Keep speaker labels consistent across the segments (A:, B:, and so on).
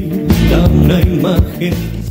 A: pinta una imagen.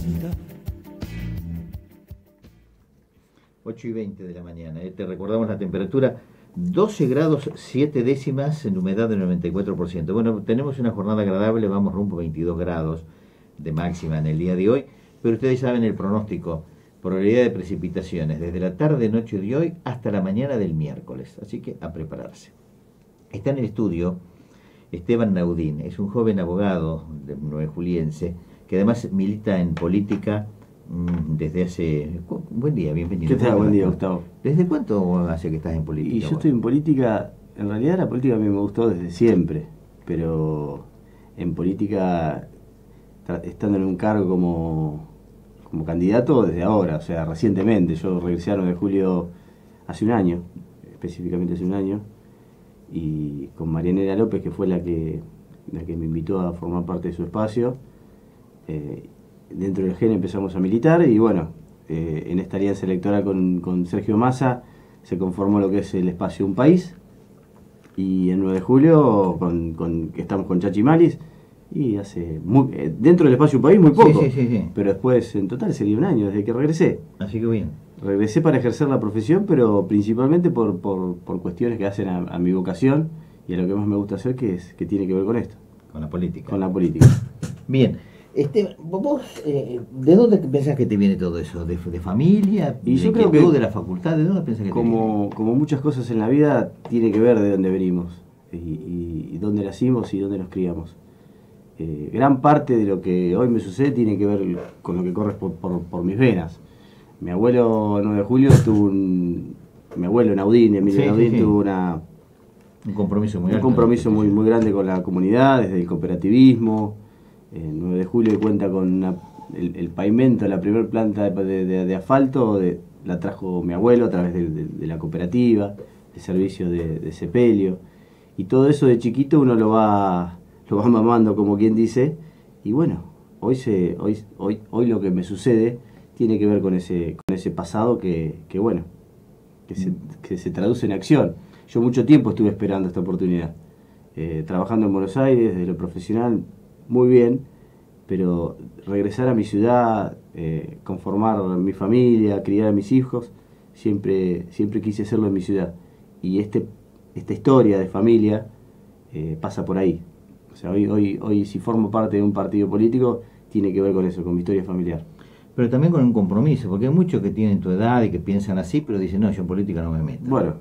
B: 8:20 de la mañana. Te recordamos la temperatura, 12 grados 7 décimas en humedad del 94%. Bueno, tenemos una jornada agradable, vamos rumbo a 22 grados de máxima en el día de hoy, pero ustedes saben el pronóstico, probabilidad de precipitaciones desde la tarde noche de hoy hasta la mañana del miércoles, así que a prepararse. Está en el estudio Esteban Naudín, es un joven abogado de nuevejuliense que además milita en política desde hace... Buen día, bienvenido.
C: ¿Qué tal? Buen día, Gustavo.
B: ¿Desde cuánto hace que estás en política?
C: Y yo estoy en política, en realidad la política a mí me gustó desde siempre, pero en política, estando en un cargo como candidato desde ahora, o sea, recientemente. Yo regresé a 9 de julio hace un año, específicamente hace un año, y con Marianela López, que fue la que me invitó a formar parte de su espacio. Dentro del GEN empezamos a militar y bueno, en esta alianza electoral con Sergio Massa se conformó lo que es el espacio Un País, y en 9 de julio estamos con Chachi Malis, y hace dentro del espacio Un País muy poco,
B: sí.
C: Pero después en total sería un año desde que regresé.
B: Así que bien.
C: Regresé para ejercer la profesión, pero principalmente por cuestiones que hacen a mi vocación y a lo que más me gusta hacer, que tiene que ver con esto.
B: Con la política.
C: Con la política.
B: Bien. Vos, ¿de dónde pensás que te viene todo eso? ¿De familia?
C: Y yo creo
B: de la facultad? ¿De dónde pensás que te viene?
C: Como muchas cosas en la vida, tiene que ver de dónde venimos y dónde nacimos y dónde nos criamos. Gran parte de lo que hoy me sucede tiene que ver con lo que corre por mis venas. Mi abuelo, 9 de julio, mi abuelo Naudín, Emilio Naudín, tuvo
B: un compromiso
C: muy grande con la comunidad, desde el cooperativismo. 9 de julio cuenta con el pavimento, la primera planta de asfalto, la trajo mi abuelo a través de la cooperativa, el servicio de sepelio. Y todo eso de chiquito uno lo va mamando, como quien dice. Y bueno, hoy lo que me sucede tiene que ver con ese pasado que se traduce en acción. Yo mucho tiempo estuve esperando esta oportunidad, trabajando en Buenos Aires, desde lo profesional, muy bien, pero regresar a mi ciudad, conformar mi familia, criar a mis hijos, siempre quise hacerlo en mi ciudad. Y esta historia de familia pasa por ahí. O sea, hoy si formo parte de un partido político, tiene que ver con eso, con mi historia familiar.
B: Pero también con un compromiso, porque hay muchos que tienen tu edad y que piensan así, pero dicen, no, yo en política no me meto.
C: Bueno,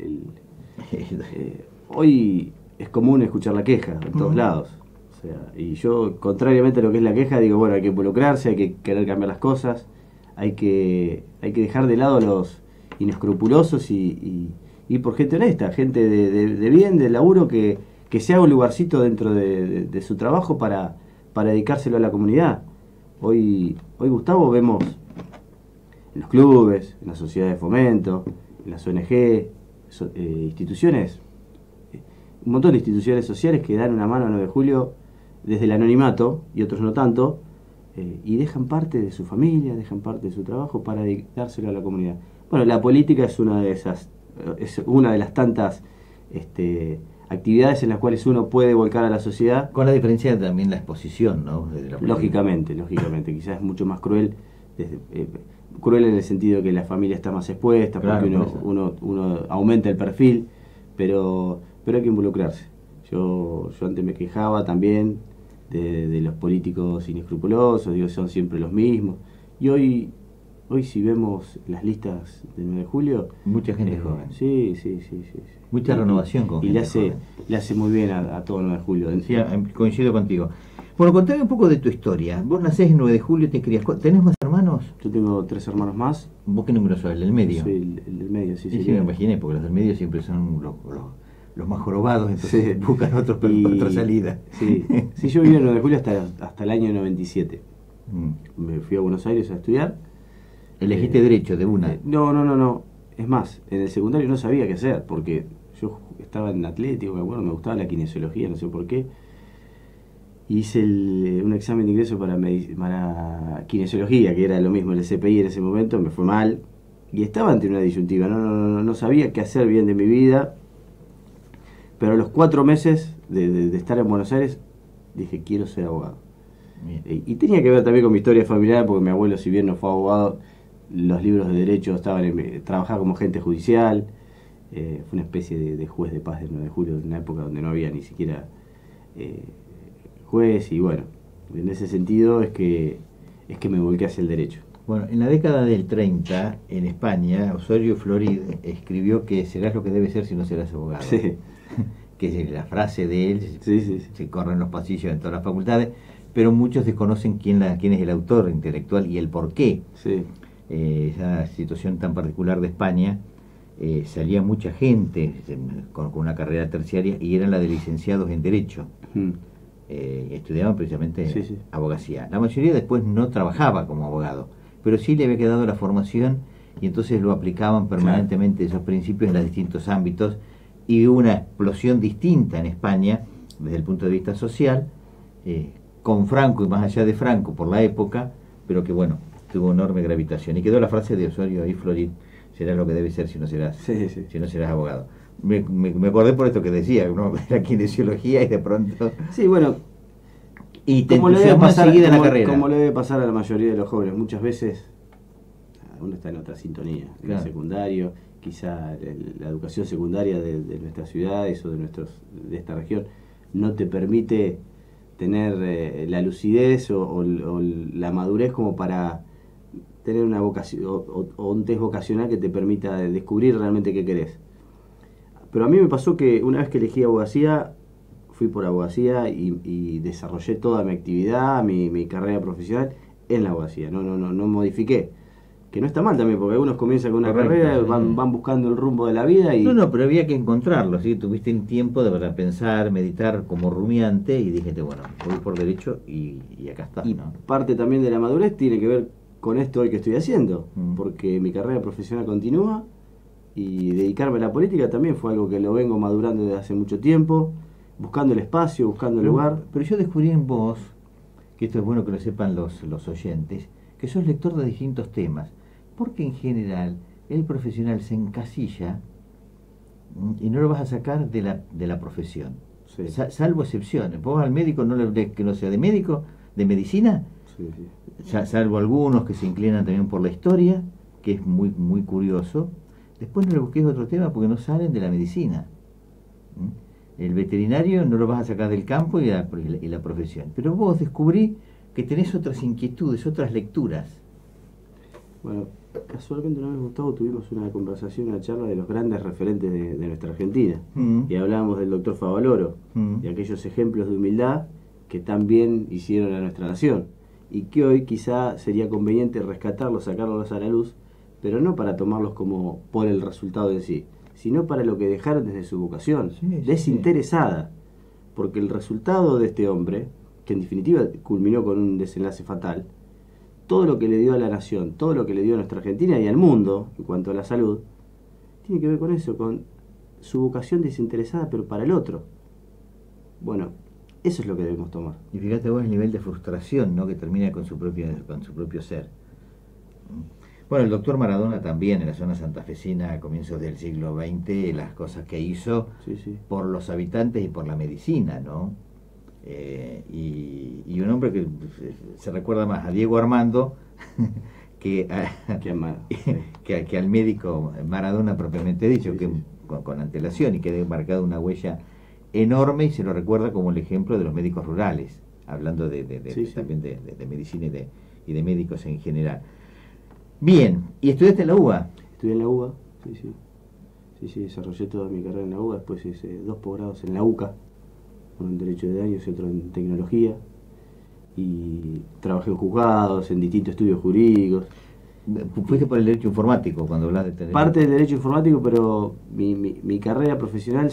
C: hoy es común escuchar la queja en todos lados. O sea, y yo, contrariamente a lo que es la queja, digo, bueno, hay que involucrarse, hay que querer cambiar las cosas, hay que dejar de lado a los inescrupulosos y por gente honesta, gente de bien, de laburo, que se haga un lugarcito dentro de su trabajo para dedicárselo a la comunidad. Hoy, Gustavo, vemos en los clubes, en las sociedades de fomento, en las ONG, instituciones, un montón de instituciones sociales que dan una mano a 9 de julio desde el anonimato, y otros no tanto, y dejan parte de su familia, dejan parte de su trabajo para dárselo a la comunidad. Bueno, la política es una de las tantas actividades en las cuales uno puede volcar a la sociedad.
B: Con la diferencia también la exposición, ¿no?
C: Lógicamente, quizás es mucho más cruel, cruel en el sentido de que la familia está más expuesta, claro, porque uno aumenta el perfil, pero hay que involucrarse. Yo antes me quejaba también de los políticos inescrupulosos, digo, son siempre los mismos, y hoy si vemos las listas del 9 de julio...
B: Mucha gente joven.
C: Sí.
B: Mucha renovación con gente joven.
C: Le hace muy bien a todo el 9 de julio.
B: Sí, coincido contigo. Bueno, contame un poco de tu historia. Vos nacés el 9 de julio, te criás. ¿Tenés más hermanos?
C: Yo tengo 3 hermanos más.
B: ¿Vos qué número sos? ¿El del medio?
C: Sí, el del medio, sí.
B: Sí, me imaginé, porque los del medio siempre son los más jorobados, entonces buscan otra salida.
C: Sí, yo viví en 9 de julio hasta el año 97. Me fui a Buenos Aires a estudiar.
B: ¿Elegiste derecho de una?
C: No. Es más, en el secundario no sabía qué hacer, porque yo estaba en Atlético, me acuerdo, me gustaba la kinesiología, no sé por qué. Hice un examen de ingreso para kinesiología, que era lo mismo, el CPI en ese momento, me fue mal. Y estaba ante una disyuntiva, no sabía qué hacer bien de mi vida. Pero a los 4 meses de estar en Buenos Aires, dije, quiero ser abogado. Y tenía que ver también con mi historia familiar, porque mi abuelo, si bien no fue abogado, los libros de derecho trabajaba como agente judicial, fue una especie de juez de paz del 9 de julio, en una época donde no había ni siquiera juez, y bueno, en ese sentido es que me volqué hacia el derecho.
B: Bueno, en la década del 30, en España, Osorio Florid escribió que serás lo que debes ser si no serás abogado.
C: Sí.
B: Que es la frase de él,
C: Sí.
B: se corren los pasillos en todas las facultades, pero muchos desconocen quién es el autor intelectual y el por qué.
C: Sí.
B: Esa situación tan particular de España, salía mucha gente con una carrera terciaria y eran la de licenciados en Derecho. Estudiaban precisamente abogacía. La mayoría después no trabajaba como abogado, pero sí le había quedado la formación y entonces lo aplicaban permanentemente esos principios en los distintos ámbitos, y hubo una explosión distinta en España desde el punto de vista social, con Franco y más allá de Franco por la época, pero que bueno, tuvo enorme gravitación. Y quedó la frase de Osorio y Florid: serás lo que debes ser si no serás, si no serás abogado. Me acordé por esto que decía, ¿no? La kinesiología y de pronto...
C: Sí, bueno,
B: y te
C: como le debe pasar,
B: seguida la carrera.
C: Como le debe pasar a la mayoría de los jóvenes, muchas veces uno está en otra sintonía, en el secundario, quizá la educación secundaria de nuestras ciudades o de esta región no te permite tener la lucidez o la madurez como para tener una vocación o un test vocacional que te permita descubrir realmente qué querés. Pero a mí me pasó que una vez que elegí abogacía, fui por abogacía y desarrollé toda mi actividad, mi carrera profesional en la abogacía. No modifiqué. Que no está mal también, porque algunos comienzan con una carrera, van buscando el rumbo de la vida y...
B: No, pero había que encontrarlo, ¿sí? Tuviste un tiempo de verdad pensar, meditar como rumiante y dijiste, bueno, voy por derecho y acá está,
C: y
B: ¿no?
C: parte también de la madurez tiene que ver con esto hoy que estoy haciendo, porque mi carrera profesional continúa y dedicarme a la política también fue algo que lo vengo madurando desde hace mucho tiempo, buscando el espacio, buscando el lugar.
B: Pero yo descubrí en vos, que esto es bueno que lo sepan los oyentes, que sos lector de distintos temas, porque en general el profesional se encasilla y no lo vas a sacar de la profesión, salvo excepciones. Vos al médico no le que no sea de médico, de medicina, salvo algunos que se inclinan también por la historia, que es muy, muy curioso. Después no le busques otro tema porque no salen de la medicina. El veterinario no lo vas a sacar del campo y la profesión. Pero vos descubrí que tenés otras inquietudes, otras lecturas.
C: Bueno, casualmente una vez, Gustavo, tuvimos una conversación, una charla de los grandes referentes de nuestra Argentina. Y hablábamos del doctor Favaloro, de aquellos ejemplos de humildad que tan bien hicieron a nuestra nación. Y que hoy quizá sería conveniente rescatarlos, sacarlos a la luz, pero no para tomarlos como por el resultado en sí, sino para lo que dejaron desde su vocación, desinteresada. Porque el resultado de este hombre, que en definitiva culminó con un desenlace fatal, todo lo que le dio a la nación, todo lo que le dio a nuestra Argentina y al mundo en cuanto a la salud, tiene que ver con eso, con su vocación desinteresada, pero para el otro. Bueno, eso es lo que debemos tomar.
B: Y fíjate vos el nivel de frustración, ¿no?, que termina con su propio ser. Bueno, el doctor Maradona también en la zona santafesina a comienzos del siglo XX, las cosas que hizo por los habitantes y por la medicina, ¿no? Y un hombre que se recuerda más a Diego Armando que al médico Maradona propiamente dicho, con antelación, y que ha marcado una huella enorme, y se lo recuerda como el ejemplo de los médicos rurales, hablando también de medicina y de médicos en general. Bien, ¿y estudiaste en la UBA?
C: Estudié en la UBA, sí, desarrollé toda mi carrera en la UBA, después hice 2 posgrados en la UCA, uno en Derecho de Daños y otro en Tecnología, y trabajé en juzgados, en distintos estudios jurídicos.
B: Fuiste por el derecho informático cuando hablas de tener...
C: Parte del derecho informático, pero mi carrera profesional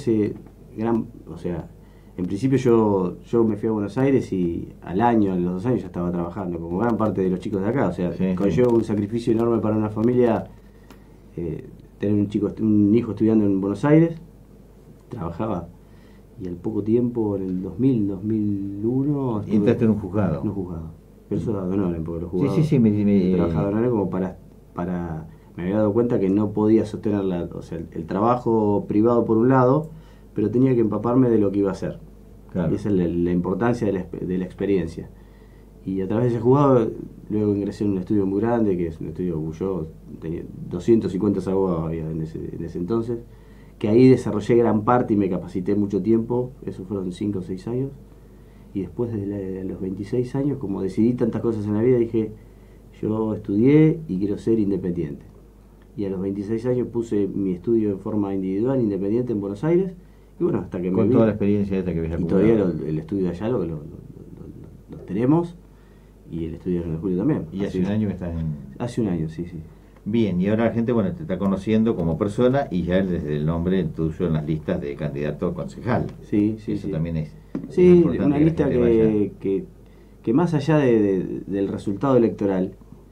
C: en principio yo me fui a Buenos Aires y a los 2 años ya estaba trabajando, como gran parte de los chicos de acá. O sea, conlleva un sacrificio enorme para una familia tener un hijo estudiando en Buenos Aires. Trabajaba y al poco tiempo, en el 2001...
B: Entraste en un juzgado.
C: En un juzgado. Pero eso da honor, porque los juzgados...
B: Sí,
C: trabajaba de honor como para... Me había dado cuenta que no podía sostener el trabajo privado por un lado, pero tenía que empaparme de lo que iba a hacer. Claro. Y esa es la importancia de la experiencia. Y a través de ese juzgado, luego ingresé en un estudio muy grande, que es un estudio Bulló, tenía 250 abogados había en ese entonces, que ahí desarrollé gran parte y me capacité mucho tiempo, eso fueron 5 o 6 años, y después de los 26 años, como decidí tantas cosas en la vida, dije, yo estudié y quiero ser independiente. Y a los 26 años puse mi estudio en forma individual, independiente en Buenos Aires, y bueno, hasta que
B: Con toda la experiencia esta que habías
C: y
B: acumulado.
C: todavía el estudio de allá lo tenemos, y el estudio de Julio también.
B: Y hace un año que estás en...
C: Hace un año, sí.
B: Bien, y ahora la gente, bueno, te está conociendo como persona y ya desde el nombre tuyo en las listas de candidato a concejal.
C: Sí.
B: Eso también es
C: Sí,
B: importante
C: una
B: que la
C: lista
B: gente vaya.
C: que más allá del resultado electoral,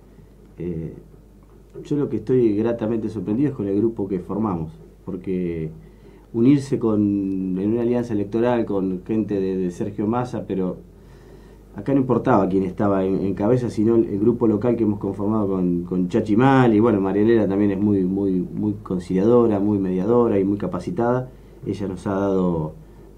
C: yo lo que estoy gratamente sorprendido es con el grupo que formamos, porque unirse en una alianza electoral con gente de Sergio Massa, pero acá no importaba quién estaba en cabeza, sino el grupo local que hemos conformado con Chachi Mal, y bueno, Marielena también es muy conciliadora, muy mediadora y muy capacitada. Ella nos ha dado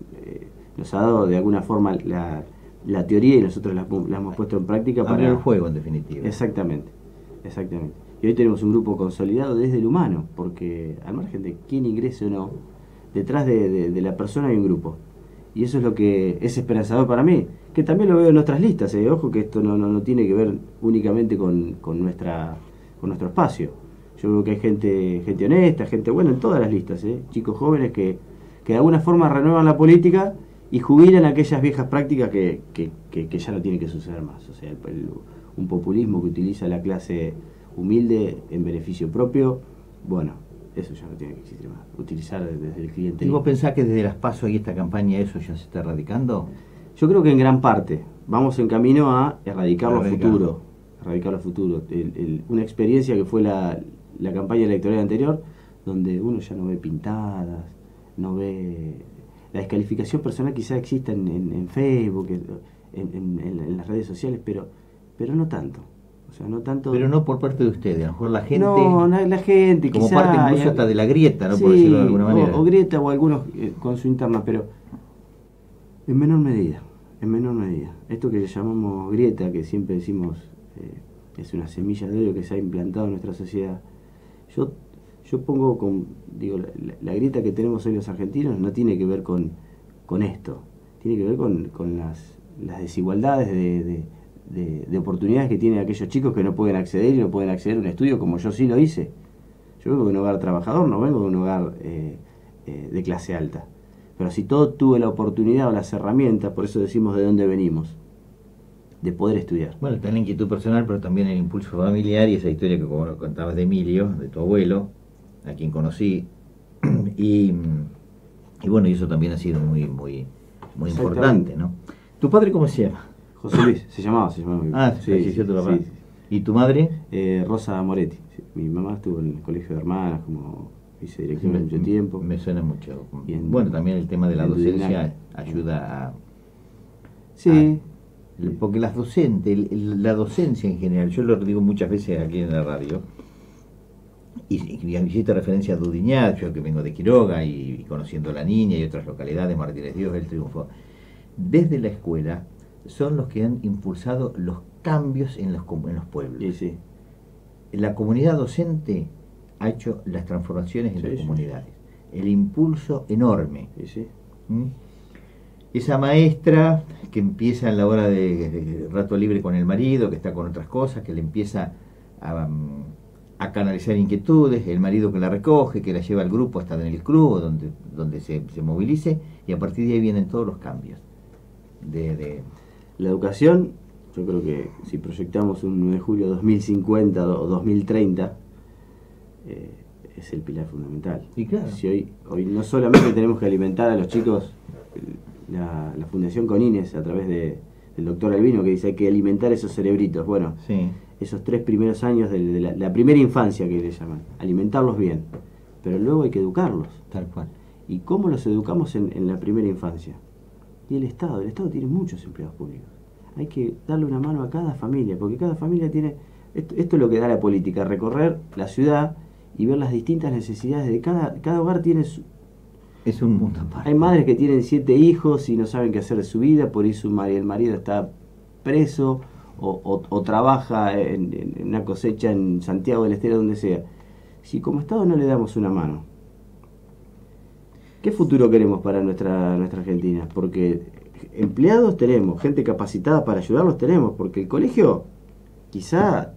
C: de alguna forma la teoría, y nosotros la hemos puesto en práctica
B: Abre
C: para
B: el juego, en definitiva.
C: Exactamente. Y hoy tenemos un grupo consolidado desde el humano, porque al margen de quién ingrese o no, detrás de la persona hay un grupo. Y eso es lo que es esperanzador para mí, que también lo veo en nuestras listas. Ojo que esto no tiene que ver únicamente con nuestro espacio. Yo veo que hay gente honesta, gente buena en todas las listas, chicos jóvenes que de alguna forma renuevan la política y jubilan aquellas viejas prácticas que ya no tienen que suceder más. O sea, un populismo que utiliza la clase humilde en beneficio propio, bueno, eso ya no tiene que existir más. Utilizar desde el cliente.
B: ¿Y vos pensás que desde las PASO y esta campaña eso ya se está erradicando?
C: Yo creo que en gran parte vamos en camino a erradicarlo a futuro. Una experiencia que fue la campaña electoral anterior, donde uno ya no ve pintadas, no ve... La descalificación personal quizá exista en Facebook, en las redes sociales, pero no tanto. O sea, no tanto...
B: Pero no por parte de ustedes, a lo mejor la gente...
C: No, la gente
B: como
C: quizá...
B: parte incluso hasta de la grieta, ¿no?
C: Sí,
B: por decirlo de alguna manera.
C: O grieta, o algunos con su interna, pero en menor medida. Esto que llamamos grieta, que siempre decimos es una semilla de odio que se ha implantado en nuestra sociedad. Yo pongo, la grieta que tenemos hoy los argentinos no tiene que ver con esto, tiene que ver con las desigualdades de oportunidades que tienen aquellos chicos que no pueden acceder y no pueden acceder a un estudio como yo sí lo hice. Yo vengo de un hogar trabajador, no vengo de un hogar de clase alta. Pero si todo tuve la oportunidad o las herramientas, por eso decimos de dónde venimos, de poder estudiar.
B: Bueno, está la inquietud personal, pero también el impulso familiar y esa historia que como lo contabas de Emilio, de tu abuelo, a quien conocí, y bueno, y eso también ha sido muy importante, ¿no? ¿Tu padre cómo se llama?
C: José Luis, se llamaba.
B: Ah, sí, tu papá. Sí. ¿Y tu madre?
C: Rosa Moretti. Sí. Mi mamá estuvo en el colegio de hermanas como vicedirectora mucho tiempo.
B: Me suena mucho. Bueno, también el tema de la docencia ayuda a...
C: Sí.
B: Porque las docentes, la docencia en general, yo lo digo muchas veces aquí en la radio, y hiciste referencia a Dudiñat, yo que vengo de Quiroga y conociendo a La Niña y otras localidades, Martínez Dios, El Triunfo, desde la escuela son los que han impulsado los cambios en los pueblos.
C: Sí.
B: La comunidad docente ha hecho las transformaciones en las comunidades. El impulso enorme. ¿Mm? Esa maestra que empieza en la hora de rato libre con el marido, que está con otras cosas, que le empieza a canalizar inquietudes, el marido que la recoge, que la lleva al grupo hasta en el club, donde se movilice, y a partir de ahí vienen todos los cambios.
C: La educación, yo creo que si proyectamos un 9 de julio 2050 o 2030, es el pilar fundamental.
B: Y claro.
C: Si hoy no solamente tenemos que alimentar a los chicos, la Fundación Conines, a través del doctor Albino, que dice hay que alimentar esos cerebritos. Bueno,
B: sí.
C: Esos 3 primeros años de la primera infancia, que le llaman, alimentarlos bien, pero luego hay que educarlos.
B: Tal cual.
C: ¿Y cómo los educamos en la primera infancia? Y el Estado tiene muchos empleados públicos. Hay que darle una mano a cada familia, porque cada familia tiene... Esto es lo que da la política, recorrer la ciudad y ver las distintas necesidades de cada hogar. Tiene
B: es un mundo aparte.
C: Hay madres que tienen 7 hijos y no saben qué hacer de su vida, por eso el marido está preso, o trabaja en una cosecha en Santiago del Estero, donde sea, si como Estado no le damos una mano, ¿qué futuro queremos para nuestra Argentina? Porque empleados tenemos, gente capacitada para ayudarlos tenemos, porque el colegio quizá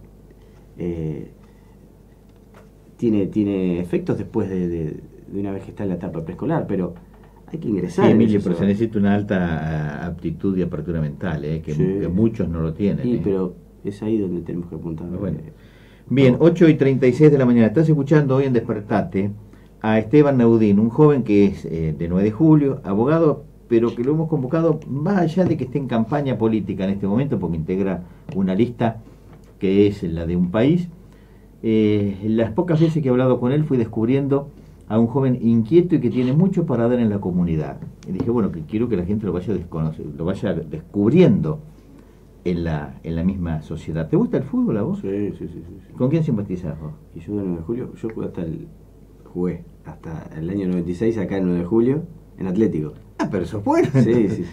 C: tiene efectos después de una vez que está en la etapa preescolar, pero hay que ingresar.
B: Sí,
C: en
B: Emilio,
C: eso.
B: pero se necesita una alta aptitud y apertura mental, que,
C: Sí.
B: que muchos no lo tienen.
C: Sí, pero es ahí donde tenemos que apuntar.
B: Bueno. Bien, 8:36 de la mañana. Estás escuchando hoy en Despertate a Esteban Naudín, un joven que es de 9 de julio, abogado, pero que lo hemos convocado más allá de que esté en campaña política en este momento, porque integra una lista que es la de un país. Las pocas veces que he hablado con él fui descubriendo a un joven inquieto y que tiene mucho para dar en la comunidad. Y dije, bueno, que quiero que la gente lo vaya descubriendo en la misma sociedad. ¿Te gusta el fútbol a vos?
C: Sí.
B: ¿Con quién simpatizás vos?
C: Y yo de 9 de julio, yo jugué hasta el año 96 acá en 9 de julio, en Atlético.
B: Ah, pero sos bueno.
C: Sí.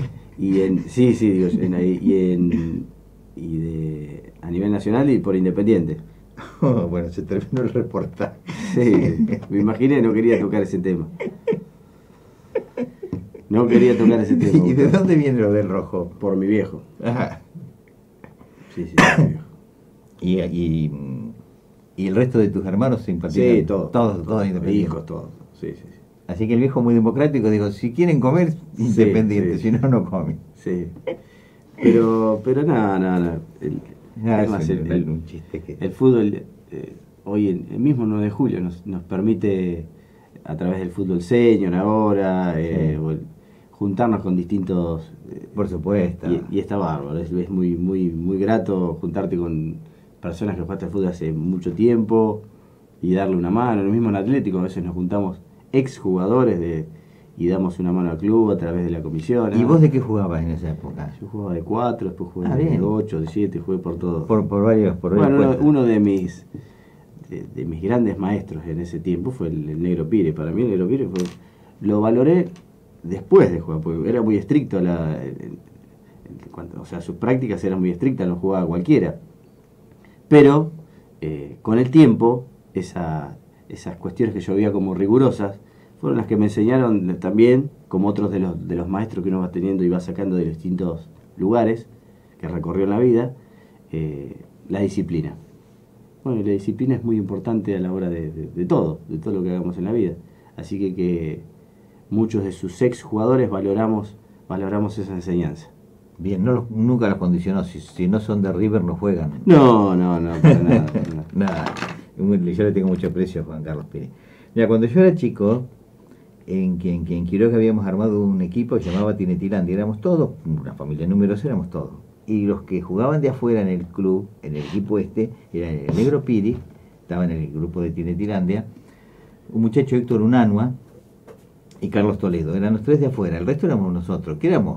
C: A nivel nacional y por Independiente.
B: Oh, bueno, se terminó el reportaje.
C: Sí, me imaginé, no quería tocar ese tema. No quería tocar ese tema.
B: ¿Y de dónde viene lo del rojo?
C: Por mi viejo.
B: Ajá.
C: Sí, por mi viejo.
B: ¿Y el resto de tus hermanos simpatizan?
C: Sí, todos.
B: Todos independientes.
C: Hijos, todos. Sí.
B: Así que el viejo muy democrático, digo, si quieren comer, independiente,
C: sí.
B: si no, no comen.
C: Sí. Pero nada. Además,
B: Un chiste que...
C: el fútbol, hoy el mismo 9 de julio nos permite, a través del fútbol senior ahora, juntarnos con distintos...
B: Por supuesto.
C: Y está bárbaro, es muy grato juntarte con personas que jugaste al fútbol hace mucho tiempo y darle una mano. Lo mismo en Atlético, a veces nos juntamos exjugadores y damos una mano al club a través de la comisión.
B: ¿Y vos de qué jugabas en esa época?
C: Yo jugaba de 4, después jugué
B: bien.
C: de 8, de 7, jugué por todo.
B: Por varios
C: Bueno,
B: puestos.
C: uno de mis grandes maestros en ese tiempo fue el Negro Pire. Para mí el Negro Pire lo valoré después de jugar, porque era muy estricto, o sea, sus prácticas eran muy estrictas, no jugaba cualquiera. Pero con el tiempo, esas cuestiones que yo veía como rigurosas, fueron las que me enseñaron también, como otros de los maestros que uno va teniendo y va sacando de distintos lugares que recorrió en la vida, la disciplina. Bueno, y la disciplina es muy importante a la hora de todo lo que hagamos en la vida. Así que muchos de sus ex jugadores valoramos esa enseñanza.
B: Bien, nunca los condicionó. Si no son de River, no juegan.
C: No, para nada.
B: Nada. Yo le tengo mucho aprecio a Juan Carlos Pérez. Mira, cuando yo era chico, en Quiroga habíamos armado un equipo que se llamaba Tinetilandia. Éramos todos, una familia numerosa, éramos todos. Y los que jugaban de afuera en el club, en el equipo era el Negro Piri, estaba en el grupo de Tinetilandia, un muchacho Héctor Unanua y Carlos Toledo. Eran los tres de afuera, el resto éramos nosotros, que éramos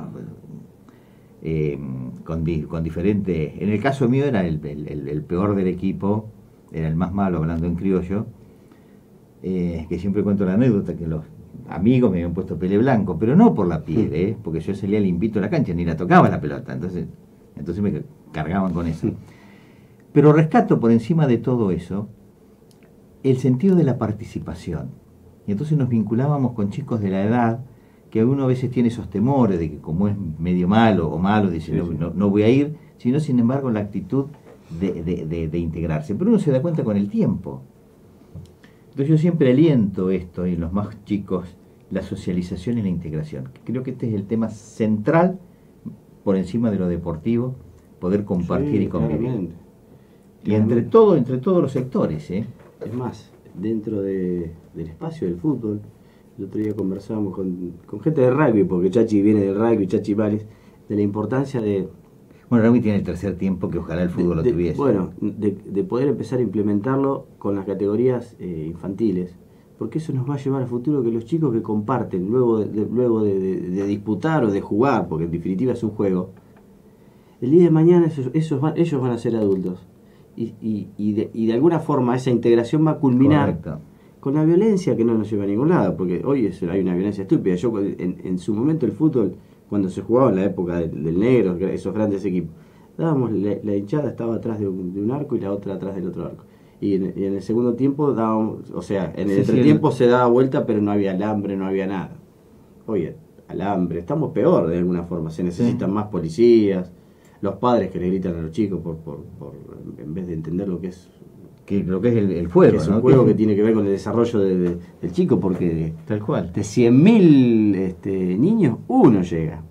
B: con diferentes... En el caso mío era el peor del equipo, era el más malo, hablando en criollo, que siempre cuento la anécdota que los amigos me habían puesto pele blanco, pero no por la piel, porque yo salía limpito a la cancha, ni la tocaba la pelota, entonces me cargaban con eso. Pero rescato por encima de todo eso el sentido de la participación. Y entonces nos vinculábamos con chicos de la edad que uno a veces tiene esos temores de que como es medio malo o malo, dice no voy a ir, sino sin embargo la actitud de integrarse. Pero uno se da cuenta con el tiempo. Entonces yo siempre aliento esto en los más chicos, la socialización y la integración. Creo que este es el tema central por encima de lo deportivo, poder compartir y convivir.
C: Claramente.
B: Y entre todos los sectores.
C: Es más, dentro del espacio del fútbol, el otro día conversábamos con gente de rugby, porque Chachi viene del rugby, Chachi Vales, de la importancia de...
B: Bueno, el rugby tiene el tercer tiempo que ojalá el fútbol lo tuviese.
C: Bueno, de poder empezar a implementarlo con las categorías infantiles, porque eso nos va a llevar al futuro que los chicos que comparten luego de disputar o de jugar, porque en definitiva es un juego, el día de mañana ellos van a ser adultos. Y de alguna forma esa integración va a culminar con la violencia que no nos lleva a ningún lado, porque hoy hay una violencia estúpida. Yo en su momento el fútbol, cuando se jugaba en la época del negro, esos grandes equipos, la hinchada estaba atrás de un arco y la otra atrás del otro arco. Y en el segundo tiempo dábamos, o sea, en el entretiempo se daba vuelta, pero no había alambre, no había nada. Oye, alambre, estamos peor de alguna forma, se necesitan más policías, los padres que le gritan a los chicos en vez de entender lo que es
B: lo que es el juego,
C: que es un juego que tiene que ver con el desarrollo del chico, porque
B: tal cual,
C: de 100.000 niños, uno llega,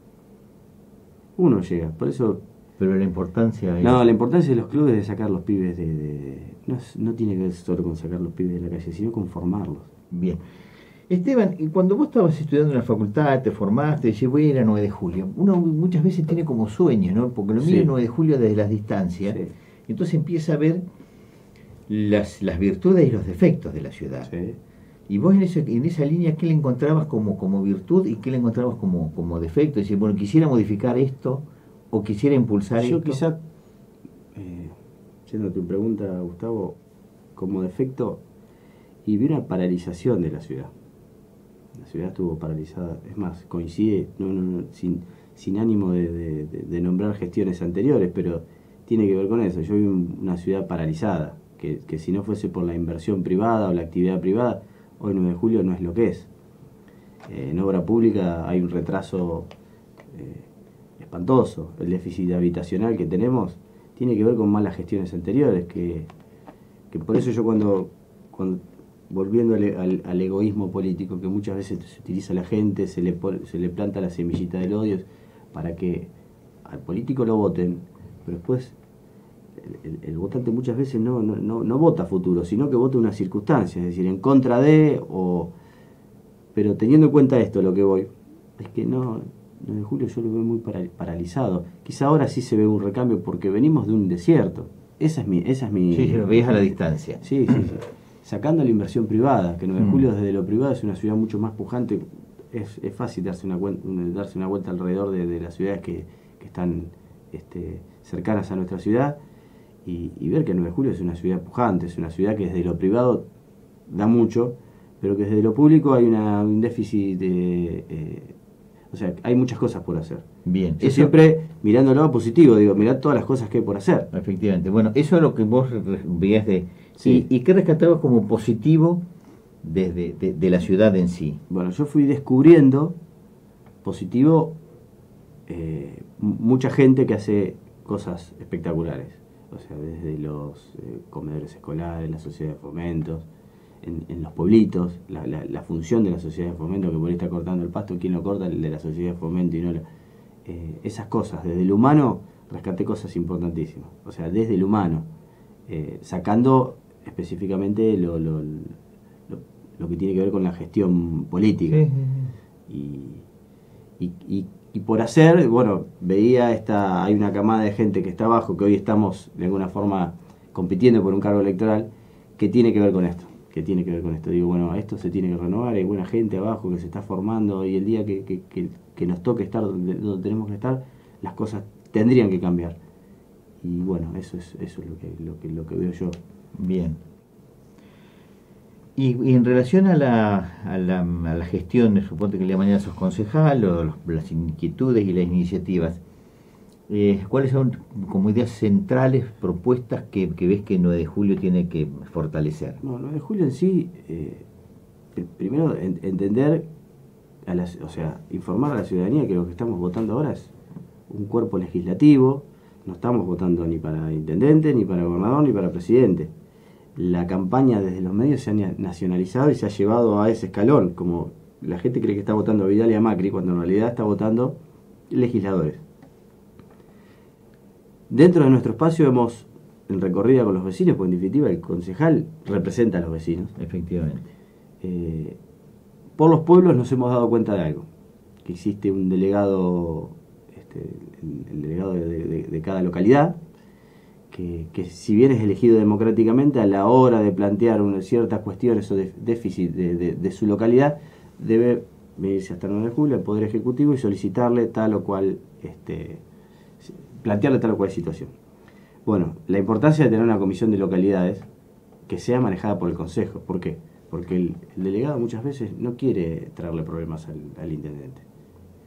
C: por eso.
B: Pero la importancia
C: No, la importancia de los clubes es sacar los pibes no tiene que ver solo con sacar los pibes de la calle, sino con formarlos.
B: Bien. Esteban, y cuando vos estabas estudiando en la facultad, te formaste, decís, voy a ir a 9 de julio. Uno muchas veces tiene como sueños, ¿no? Porque lo mira el 9 de julio desde las distancias. Sí. Entonces empieza a ver las virtudes y los defectos de la ciudad. Sí. Y vos en esa línea, ¿qué le encontrabas como virtud y qué le encontrabas como defecto? Decir, bueno, quisiera modificar esto o quisiera impulsar esto.
C: Yo quizá, yendo a tu pregunta, Gustavo, como defecto, y vi una paralización de la ciudad. La ciudad estuvo paralizada, es más, coincide, sin ánimo de nombrar gestiones anteriores, pero tiene que ver con eso. Yo vi una ciudad paralizada, que si no fuese por la inversión privada o la actividad privada, hoy 9 de julio no es lo que es. En obra pública hay un retraso espantoso. El déficit habitacional que tenemos tiene que ver con malas gestiones anteriores, que por eso yo cuando volviendo al egoísmo político, que muchas veces se utiliza a la gente, se le planta la semillita del odio para que al político lo voten, pero después el votante muchas veces no vota a futuro, sino que vota una circunstancia, es decir, en contra de, pero teniendo en cuenta esto, lo que voy, es que 9 de julio yo lo veo muy paralizado. Quizá ahora sí se ve un recambio porque venimos de un desierto. Esa es mi
B: sí, lo veías a la distancia.
C: Sí. Sacando la inversión privada, que 9 de julio desde lo privado es una ciudad mucho más pujante. Es fácil darse una vuelta alrededor de las ciudades que están cercanas a nuestra ciudad y ver que 9 de julio es una ciudad pujante, es una ciudad que desde lo privado da mucho, pero que desde lo público hay un déficit o sea, hay muchas cosas por hacer.
B: Bien.
C: Yo siempre mirándolo a positivo, digo, mirá todas las cosas que hay por hacer.
B: Efectivamente. Bueno, eso es lo que vos veías de...
C: Sí.
B: ¿Y qué rescatabas como positivo de la ciudad en sí?
C: Bueno, yo fui descubriendo positivo mucha gente que hace cosas espectaculares. O sea, desde los comedores escolares, la sociedad de fomentos, en los pueblitos, la función de la sociedad de fomento, que por ahí está cortando el pasto, ¿quién lo corta? El de la sociedad de fomento y no esas cosas, desde el humano rescaté cosas importantísimas. O sea, desde el humano, sacando específicamente lo que tiene que ver con la gestión política. Sí. Y por hacer, bueno, veía hay una camada de gente que está abajo, que hoy estamos de alguna forma compitiendo por un cargo electoral, que tiene que ver con esto. Digo, bueno, esto se tiene que renovar, hay buena gente abajo que se está formando y el día que nos toque estar donde tenemos que estar, las cosas tendrían que cambiar. Y bueno, eso es lo que veo yo.
B: Bien. Y en relación a la gestión, suponte que el día de mañana sos concejal, o las inquietudes y las iniciativas, ¿cuáles son como ideas centrales, propuestas que ves que 9 de julio tiene que fortalecer?
C: No, 9 de julio en sí, primero entender, o sea, informar a la ciudadanía que lo que estamos votando ahora es un cuerpo legislativo, no estamos votando ni para intendente, ni para gobernador, ni para presidente. La campaña desde los medios se ha nacionalizado y se ha llevado a ese escalón, como la gente cree que está votando a Vidal y a Macri, cuando en realidad está votando legisladores. Dentro de nuestro espacio hemos, en recorrida con los vecinos, porque en definitiva el concejal representa a los vecinos.
B: Efectivamente.
C: Por los pueblos nos hemos dado cuenta de algo, que existe un delegado, el delegado de cada localidad, que si bien es elegido democráticamente, a la hora de plantear ciertas cuestiones o de déficit de su localidad, debe venirse hasta el 9 de julio al Poder Ejecutivo y solicitarle tal o cual, plantearle tal o cual situación. Bueno, la importancia de tener una comisión de localidades que sea manejada por el Consejo. ¿Por qué? Porque el delegado muchas veces no quiere traerle problemas al intendente.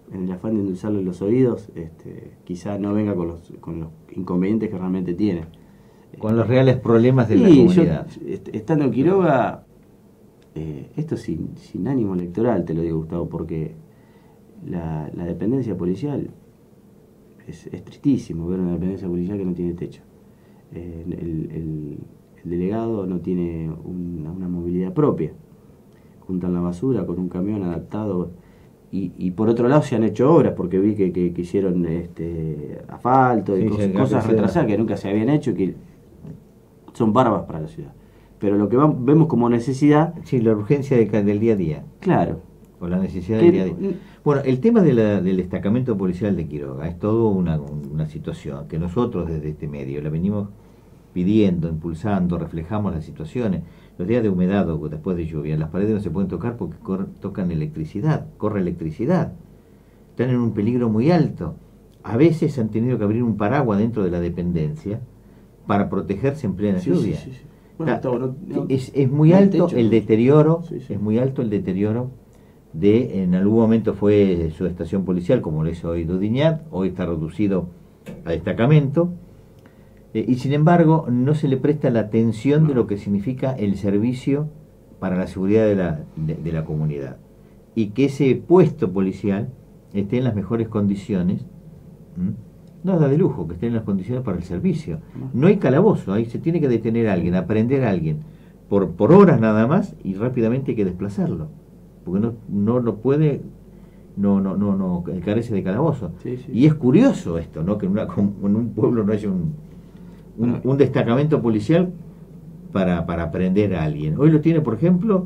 C: en el afán de endulzarle los oídos, quizá no venga con los inconvenientes que realmente tiene.
B: Con los reales problemas de la
C: Y
B: comunidad.
C: yo, estando en Quiroga, esto sin ánimo electoral, te lo digo, Gustavo, porque la dependencia policial es tristísimo ver una dependencia policial que no tiene techo. El delegado no tiene una movilidad propia. Juntan la basura con un camión adaptado. Y por otro lado se han hecho obras, porque vi que hicieron asfalto y
B: Sí,
C: cosas retrasadas que nunca se habían hecho, que son bárbaras para la ciudad. Pero lo que vemos como necesidad...
B: Sí, la urgencia del día a día.
C: Claro.
B: O la necesidad del día a día. Bueno, el tema del destacamento policial de Quiroga es todo una situación que nosotros desde este medio la venimos pidiendo, impulsando, reflejamos las situaciones. Los días de humedad o después de lluvia, las paredes no se pueden tocar porque tocan electricidad, corre electricidad. Están en un peligro muy alto. A veces han tenido que abrir un paraguas dentro de la dependencia para protegerse en plena lluvia.
C: Sí. Bueno,
B: es muy alto
C: techo,
B: el deterioro,
C: sí.
B: es muy alto el deterioro en algún momento fue su estación policial, como lo es hoy Dudiñat, hoy está reducido a destacamento. Y sin embargo no se le presta la atención de lo que significa el servicio para la seguridad de la comunidad, y que ese puesto policial esté en las mejores condiciones. No da de lujo que esté en las condiciones para el servicio. No hay calabozo, ahí se tiene que detener a alguien, aprender a alguien por horas nada más, y rápidamente hay que desplazarlo, porque no lo puede, no carece de calabozo.
C: Sí.
B: Y es curioso esto, ¿no? Que en un pueblo no haya un destacamento policial para aprender a alguien. Hoy lo tiene, por ejemplo,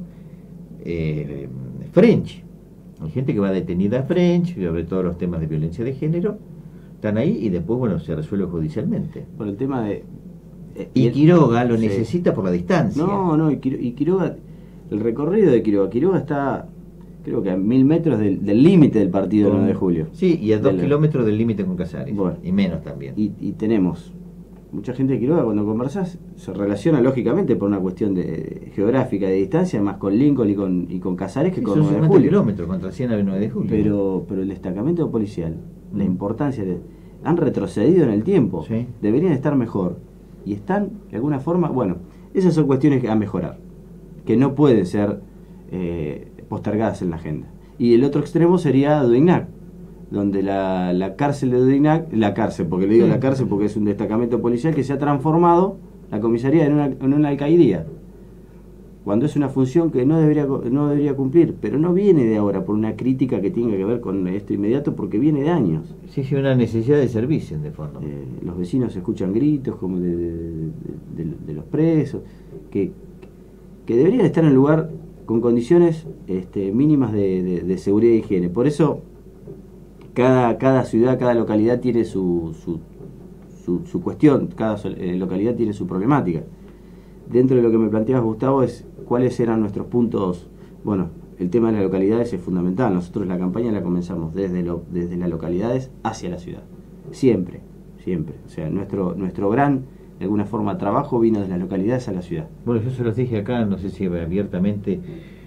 B: French. Hay gente que va detenida a French, sobre todos los temas de violencia de género, están ahí y después, bueno, se resuelve judicialmente.
C: Por el tema de...
B: y Quiroga lo necesita por la distancia.
C: Y Quiroga, el recorrido de Quiroga está, creo que a 1000 metros del límite del partido del 9 de julio.
B: Sí, y a 2 kilómetros del límite con Casares.
C: Bueno,
B: y menos también.
C: Y tenemos mucha gente de Quiroga, cuando conversás, se relaciona lógicamente por una cuestión geográfica de distancia, más con Lincoln y con Casares que con 9 de julio.
B: Kilómetros contra 100 a 9 de julio.
C: Pero el destacamento policial, la importancia han retrocedido en el tiempo.
B: Sí.
C: Deberían estar mejor. Y están, de alguna forma, bueno, esas son cuestiones a mejorar, que no pueden ser postergadas en la agenda. Y el otro extremo sería Dudignac, donde la cárcel de Dudignac, porque le digo la cárcel porque es un destacamento policial que se ha transformado la comisaría en una alcaidía, cuando es una función que no debería cumplir, pero no viene de ahora por una crítica que tenga que ver con esto inmediato, porque viene de años.
B: Sí, una necesidad de servicio, de fondo.
C: Los vecinos escuchan gritos como de los presos, que deberían estar en un lugar con condiciones mínimas de seguridad e higiene. Por eso cada ciudad, cada localidad tiene su cuestión, cada localidad tiene su problemática. Dentro de lo que me planteabas, Gustavo, es cuáles eran nuestros puntos. Bueno, el tema de las localidades es fundamental. Nosotros la campaña la comenzamos desde las localidades hacia la ciudad. Siempre. O sea, nuestro gran, de alguna forma, trabajo vino de las localidades a la ciudad.
B: Bueno, yo se los dije acá, no sé si abiertamente,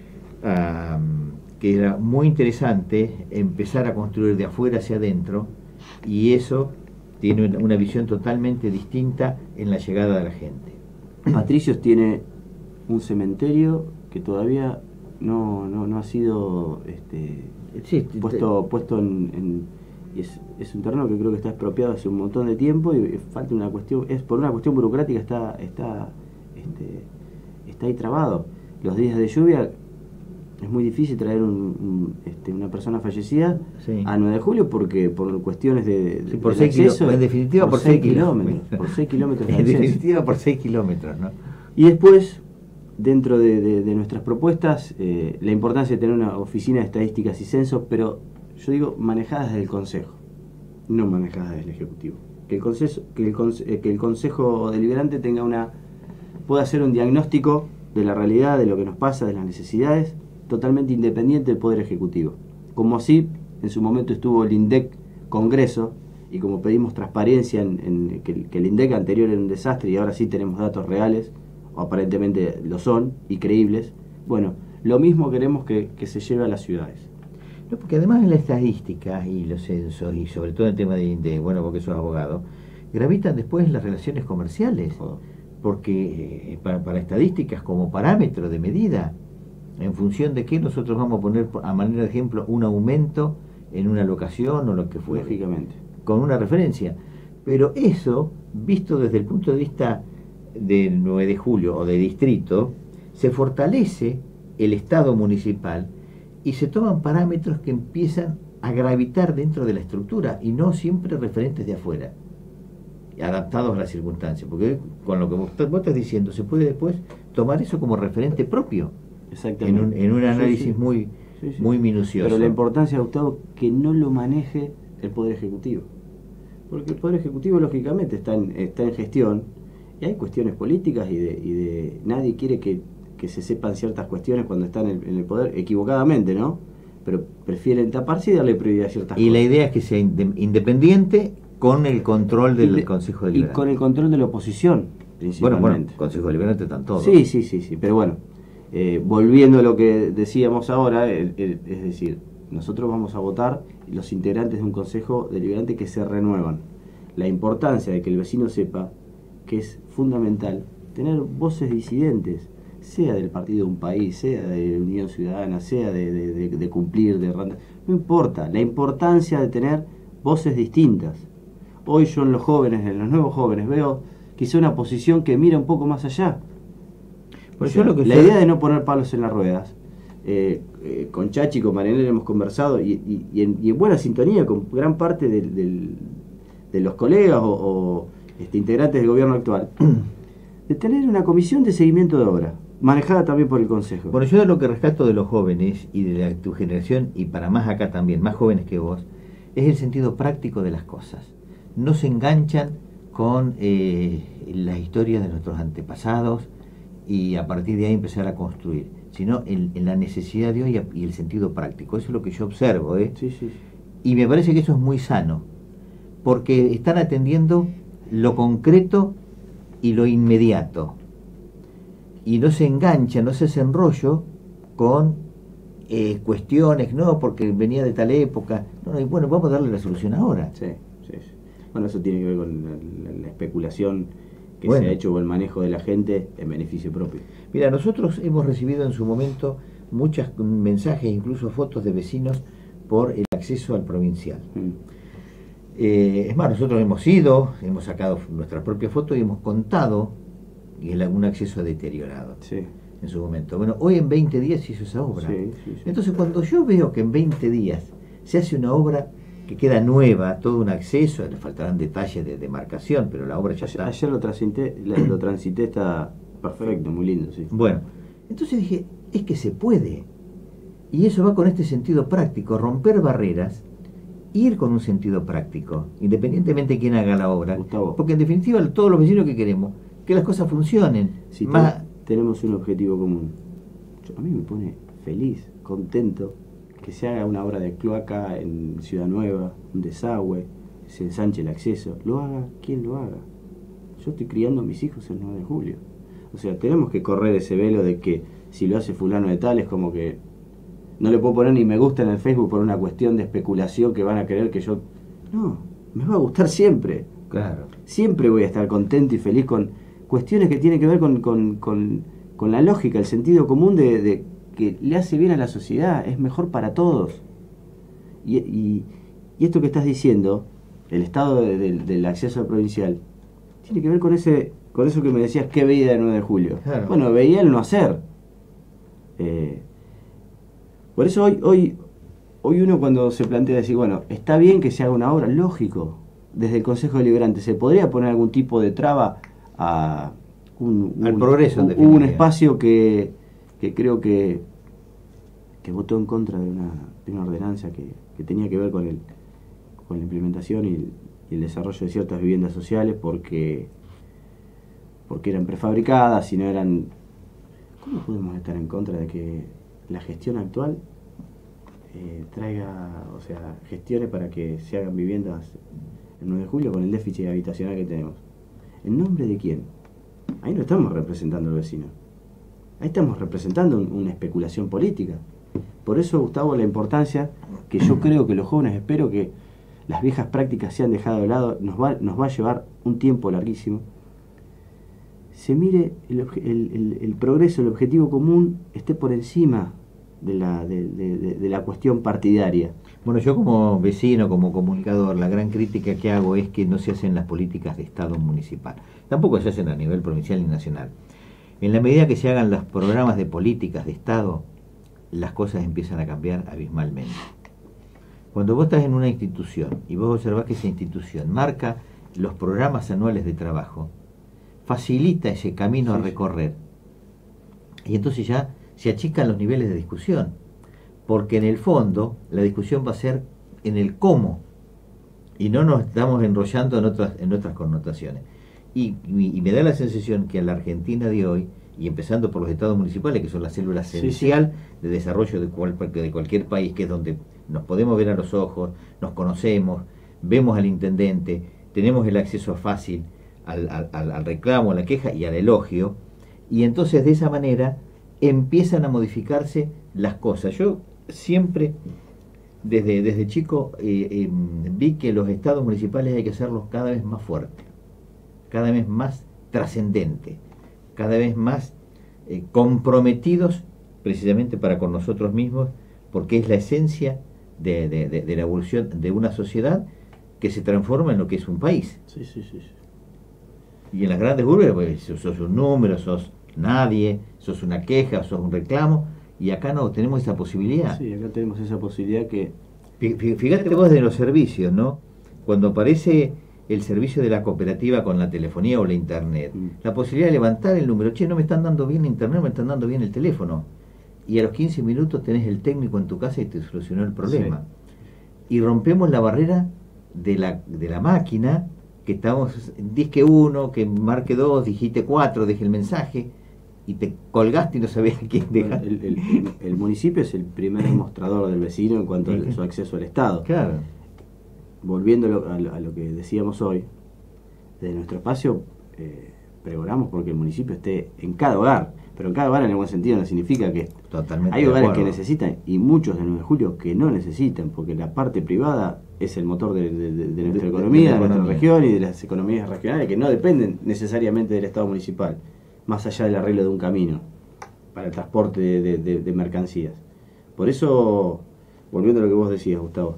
B: que era muy interesante empezar a construir de afuera hacia adentro, y eso tiene una visión totalmente distinta en la llegada de la gente.
C: Patricios tiene un cementerio que todavía no ha sido puesto en y es un terreno que creo que está expropiado hace un montón de tiempo, y falta una cuestión, es por una cuestión burocrática, está ahí trabado. Los días de lluvia es muy difícil traer una persona fallecida a 9 de julio porque por cuestiones
B: por 6 kilómetros, en definitiva por 6
C: kilómetros. Por 6 kilómetros.
B: En definitiva por 6 kilómetros, ¿no?
C: Y después, dentro de nuestras propuestas, la importancia de tener una oficina de estadísticas y censos, pero yo digo manejadas desde el Consejo, no manejadas desde el Ejecutivo. Que el Consejo Deliberante pueda hacer un diagnóstico de la realidad, de lo que nos pasa, de las necesidades, totalmente independiente del Poder Ejecutivo. Como así, en su momento estuvo el INDEC Congreso, y como pedimos transparencia en que el INDEC anterior era un desastre y ahora sí tenemos datos reales, o aparentemente lo son, y creíbles, bueno, lo mismo queremos que se lleve a las ciudades.
B: No, porque además en la estadística y los censos, y sobre todo en el tema bueno, porque sos abogado, gravitan después las relaciones comerciales, porque para estadísticas como parámetro de medida, en función de qué nosotros vamos a poner, a manera de ejemplo, un aumento en una locación o lo que fuera.
C: Lógicamente.
B: Con una referencia. Pero eso, visto desde el punto de vista del 9 de julio o de distrito, se fortalece el Estado municipal y se toman parámetros que empiezan a gravitar dentro de la estructura y no siempre referentes de afuera, adaptados a las circunstancias, porque con lo que vos estás diciendo se puede después tomar eso como referente propio.
C: Exactamente.
B: En un análisis
C: sí.
B: muy,
C: Sí.
B: muy minucioso.
C: Pero la importancia, Gustavo, que no lo maneje el Poder Ejecutivo. Porque el Poder Ejecutivo, lógicamente, está en gestión, y hay cuestiones políticas y nadie quiere que se sepan ciertas cuestiones cuando están en el poder, equivocadamente, ¿no? Pero prefieren taparse y darle prioridad a ciertas cosas.
B: Y la idea es que sea independiente con el control del Consejo Deliberante.
C: Y con el control de la oposición, principalmente.
B: Bueno, Consejo Deliberante están todos.
C: Sí, pero bueno, volviendo a lo que decíamos ahora, es decir, nosotros vamos a votar los integrantes de un Consejo Deliberante que se renuevan. La importancia de que el vecino sepa que es fundamental tener voces disidentes, sea del partido de un país, sea de Unión Ciudadana, sea de Cumplir, de Randa, no importa, la importancia de tener voces distintas. Hoy yo en los jóvenes, en los nuevos jóvenes, veo quizá una posición que mira un poco más allá.
B: Por eso
C: la idea de no poner palos en las ruedas, con Chachi, con Marianela hemos conversado y en buena sintonía con gran parte de los colegas o integrantes del gobierno actual, de tener una comisión de seguimiento de obra, manejada también por el Consejo.
B: Bueno, yo de lo que rescato de los jóvenes y de tu generación, y para más acá también, más jóvenes que vos, es el sentido práctico de las cosas. No se enganchan con las historias de nuestros antepasados y a partir de ahí empezar a construir, sino en la necesidad de hoy y el sentido práctico. Eso es lo que yo observo,
C: Sí.
B: Y me parece que eso es muy sano, porque están atendiendo lo concreto y lo inmediato, y no se enganchan, no se hace enrollo con cuestiones, no, porque venía de tal época, no, y bueno, vamos a darle la solución ahora.
C: Sí. Bueno, eso tiene que ver con la especulación que
B: Bueno,
C: se ha hecho con el manejo de la gente en beneficio propio.
B: Mira, nosotros hemos recibido en su momento muchos mensajes, incluso fotos de vecinos por el acceso al provincial. Es más, nosotros hemos ido, hemos sacado nuestras propias fotos y hemos contado un acceso deteriorado en su momento. Bueno, hoy en 20 días se hizo esa obra.
C: Sí.
B: Entonces, cuando yo veo que en 20 días se hace una obra que queda nueva, todo un acceso, le faltarán detalles de demarcación, pero la obra ya está.
C: Ayer lo transité, está perfecto, muy lindo, sí.
B: Bueno, entonces dije, es que se puede. Y eso va con este sentido práctico, romper barreras, ir con un sentido práctico, independientemente de quién haga la obra.
C: Gustavo,
B: porque en definitiva todos los vecinos que queremos, que las cosas funcionen.
C: Si tenemos un objetivo común, a mí me pone feliz, contento, que se haga una obra de cloaca en Ciudad Nueva, un desagüe, se ensanche el acceso, lo haga quien lo haga. Yo estoy criando a mis hijos el 9 de julio. O sea, tenemos que correr ese velo de que si lo hace fulano de tal es como que no le puedo poner ni me gusta en el Facebook por una cuestión de especulación que van a creer que yo... No, me va a gustar siempre.
B: Claro.
C: Siempre voy a estar contento y feliz con cuestiones que tienen que ver con la lógica, el sentido común de que le hace bien a la sociedad, es mejor para todos. Y esto que estás diciendo, el estado del acceso al provincial, tiene que ver con eso que me decías, ¿qué veía el 9 de julio?
B: Claro.
C: Bueno, veía el no hacer. Por eso hoy uno cuando se plantea decir, bueno, está bien que se haga una obra, lógico, desde el Consejo Deliberante, ¿se podría poner algún tipo de traba a
B: al progreso?
C: Un espacio que creo que votó en contra de una ordenanza que tenía que ver con la implementación y el desarrollo de ciertas viviendas sociales porque eran prefabricadas y no eran... ¿Cómo podemos estar en contra de que la gestión actual gestione para que se hagan viviendas el 9 de julio con el déficit habitacional que tenemos? ¿En nombre de quién? Ahí no estamos representando al vecino. Ahí estamos representando una especulación política. Por eso, Gustavo, la importancia que yo creo que los jóvenes, espero que las viejas prácticas se han dejado de lado, nos va a llevar un tiempo larguísimo. Se mire el progreso, el objetivo común esté por encima de la cuestión partidaria.
B: Bueno, yo como vecino, como comunicador, la gran crítica que hago es que no se hacen las políticas de Estado municipal. Tampoco se hacen a nivel provincial ni nacional. En la medida que se hagan los programas de políticas de Estado, las cosas empiezan a cambiar abismalmente. Cuando vos estás en una institución y vos observás que esa institución marca los programas anuales de trabajo, facilita ese camino a recorrer. Y entonces ya se achican los niveles de discusión, porque en el fondo la discusión va a ser en el cómo, y no nos estamos enrollando en otras connotaciones. Y me da la sensación que a la Argentina de hoy, y empezando por los estados municipales, que son la célula esencial de desarrollo de cualquier país, que es donde nos podemos ver a los ojos, nos conocemos, vemos al intendente, tenemos el acceso fácil al reclamo, a la queja y al elogio, y entonces de esa manera empiezan a modificarse las cosas. Yo siempre, desde chico, vi que los estados municipales hay que hacerlos cada vez más fuertes, cada vez más trascendentes, cada vez más comprometidos precisamente para con nosotros mismos, porque es la esencia de la evolución de una sociedad que se transforma en lo que es un país.
C: Sí.
B: Y en las grandes urbes, pues, sos un número, sos nadie, sos una queja, sos un reclamo, y acá no tenemos esa posibilidad.
C: Sí, acá tenemos esa posibilidad que...
B: Fíjate vos de los servicios, ¿no? Cuando aparece el servicio de la cooperativa con la telefonía o la internet, la posibilidad de levantar el número, che, no me están dando bien internet, me están dando bien el teléfono, y a los 15 minutos tenés el técnico en tu casa y te solucionó el problema. Sí. Y rompemos la barrera de la máquina, que estamos, disque 1, que marque 2, dijiste 4, deje el mensaje, y te colgaste y no sabías quién dejar.
C: El municipio es el primer demostrador del vecino en cuanto a su acceso al Estado.
B: Claro.
C: Volviendo a lo que decíamos hoy, desde nuestro espacio pregonamos porque el municipio esté en cada hogar, pero en cada hogar en el buen sentido no significa que
B: totalmente
C: hay hogares que necesitan y muchos de 9 de julio que no necesitan, porque la parte privada es el motor de nuestra economía, de nuestra región y de las economías regionales que no dependen necesariamente del Estado municipal, más allá del arreglo de un camino para el transporte de mercancías. Por eso, volviendo a lo que vos decías, Gustavo,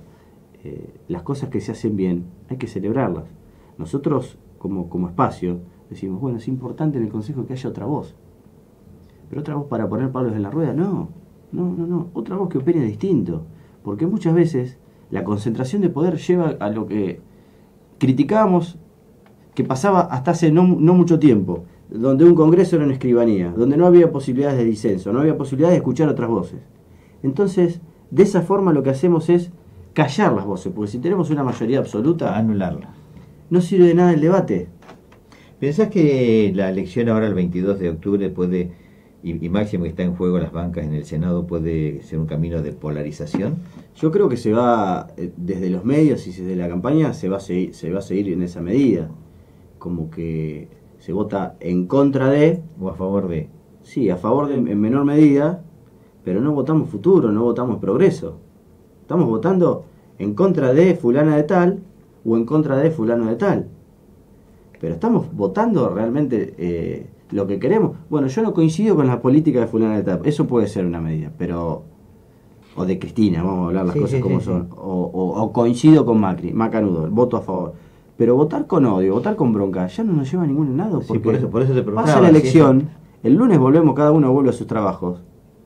C: las cosas que se hacen bien hay que celebrarlas. Nosotros como espacio decimos, bueno, es importante en el Consejo que haya otra voz, pero otra voz para poner palos en la rueda, no, otra voz que opine distinto, porque muchas veces la concentración de poder lleva a lo que criticábamos que pasaba hasta hace no mucho tiempo, donde un congreso era una escribanía, donde no había posibilidades de disenso, no había posibilidades de escuchar otras voces. Entonces, de esa forma lo que hacemos es callar las voces, porque si tenemos una mayoría absoluta,
B: anularla.
C: No sirve de nada el debate.
B: ¿Pensás que la elección ahora el 22 de octubre puede, y máximo que está en juego las bancas en el Senado, puede ser un camino de polarización?
C: Yo creo que se va, desde los medios y desde la campaña, se va a seguir en esa medida. Como que se vota en contra de...
B: ¿O a favor de?
C: Sí, a favor de en menor medida, pero no votamos futuro, no votamos progreso. Estamos votando en contra de fulana de tal o en contra de fulano de tal. Pero estamos votando realmente lo que queremos. Bueno, yo no coincido con la política de fulana de tal, eso puede ser una medida, pero... O de Cristina, vamos a hablar las cosas como son. O coincido con Macri, Macanudo, voto a favor. Pero votar con odio, votar con bronca, ya no nos lleva a ningún lado. Porque
B: por eso te preguntaba,
C: pasa la elección, el lunes volvemos, cada uno vuelve a sus trabajos.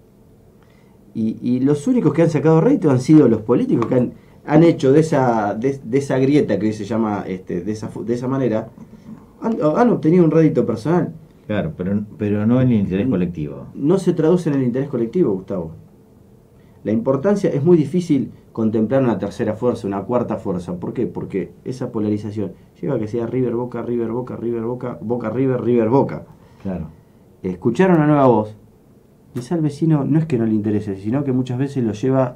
C: Y los únicos que han sacado rédito han sido los políticos que han hecho de esa grieta que se llama de esa manera, han obtenido un rédito personal.
B: Claro, pero no en el interés colectivo.
C: No se traduce en el interés colectivo, Gustavo. La importancia, es muy difícil contemplar una tercera fuerza, una cuarta fuerza. ¿Por qué? Porque esa polarización lleva a que sea River Boca, River Boca, River Boca, Boca River, River Boca.
B: Claro.
C: Escuchar una nueva voz, quizá al vecino no es que no le interese, sino que muchas veces lo lleva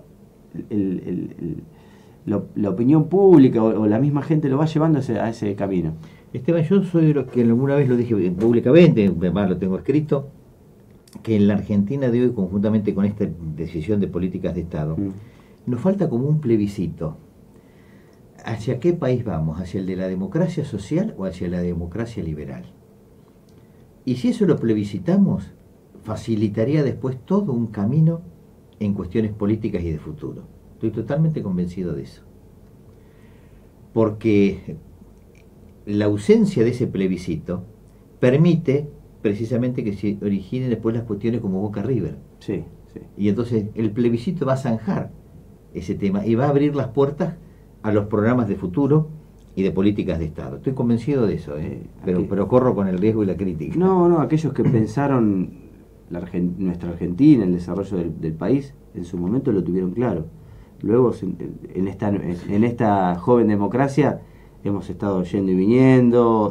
C: la opinión pública o la misma gente lo va llevando a ese camino.
B: Esteban, yo soy de los que alguna vez lo dije públicamente, además lo tengo escrito, que en la Argentina de hoy, conjuntamente con esta decisión de políticas de Estado, nos falta como un plebiscito. ¿Hacia qué país vamos? ¿Hacia el de la democracia social o hacia la democracia liberal? Y si eso lo plebiscitamos, facilitaría después todo un camino en cuestiones políticas y de futuro. Estoy totalmente convencido de eso. Porque la ausencia de ese plebiscito permite precisamente que se originen después las cuestiones como Boca River.
C: Sí, sí.
B: Y entonces el plebiscito va a zanjar ese tema y va a abrir las puertas a los programas de futuro y de políticas de Estado. Estoy convencido de eso, pero corro con el riesgo y la crítica.
C: No, aquellos que pensaron nuestra Argentina, el desarrollo del país, en su momento lo tuvieron claro. Luego, en esta joven democracia, hemos estado yendo y viniendo,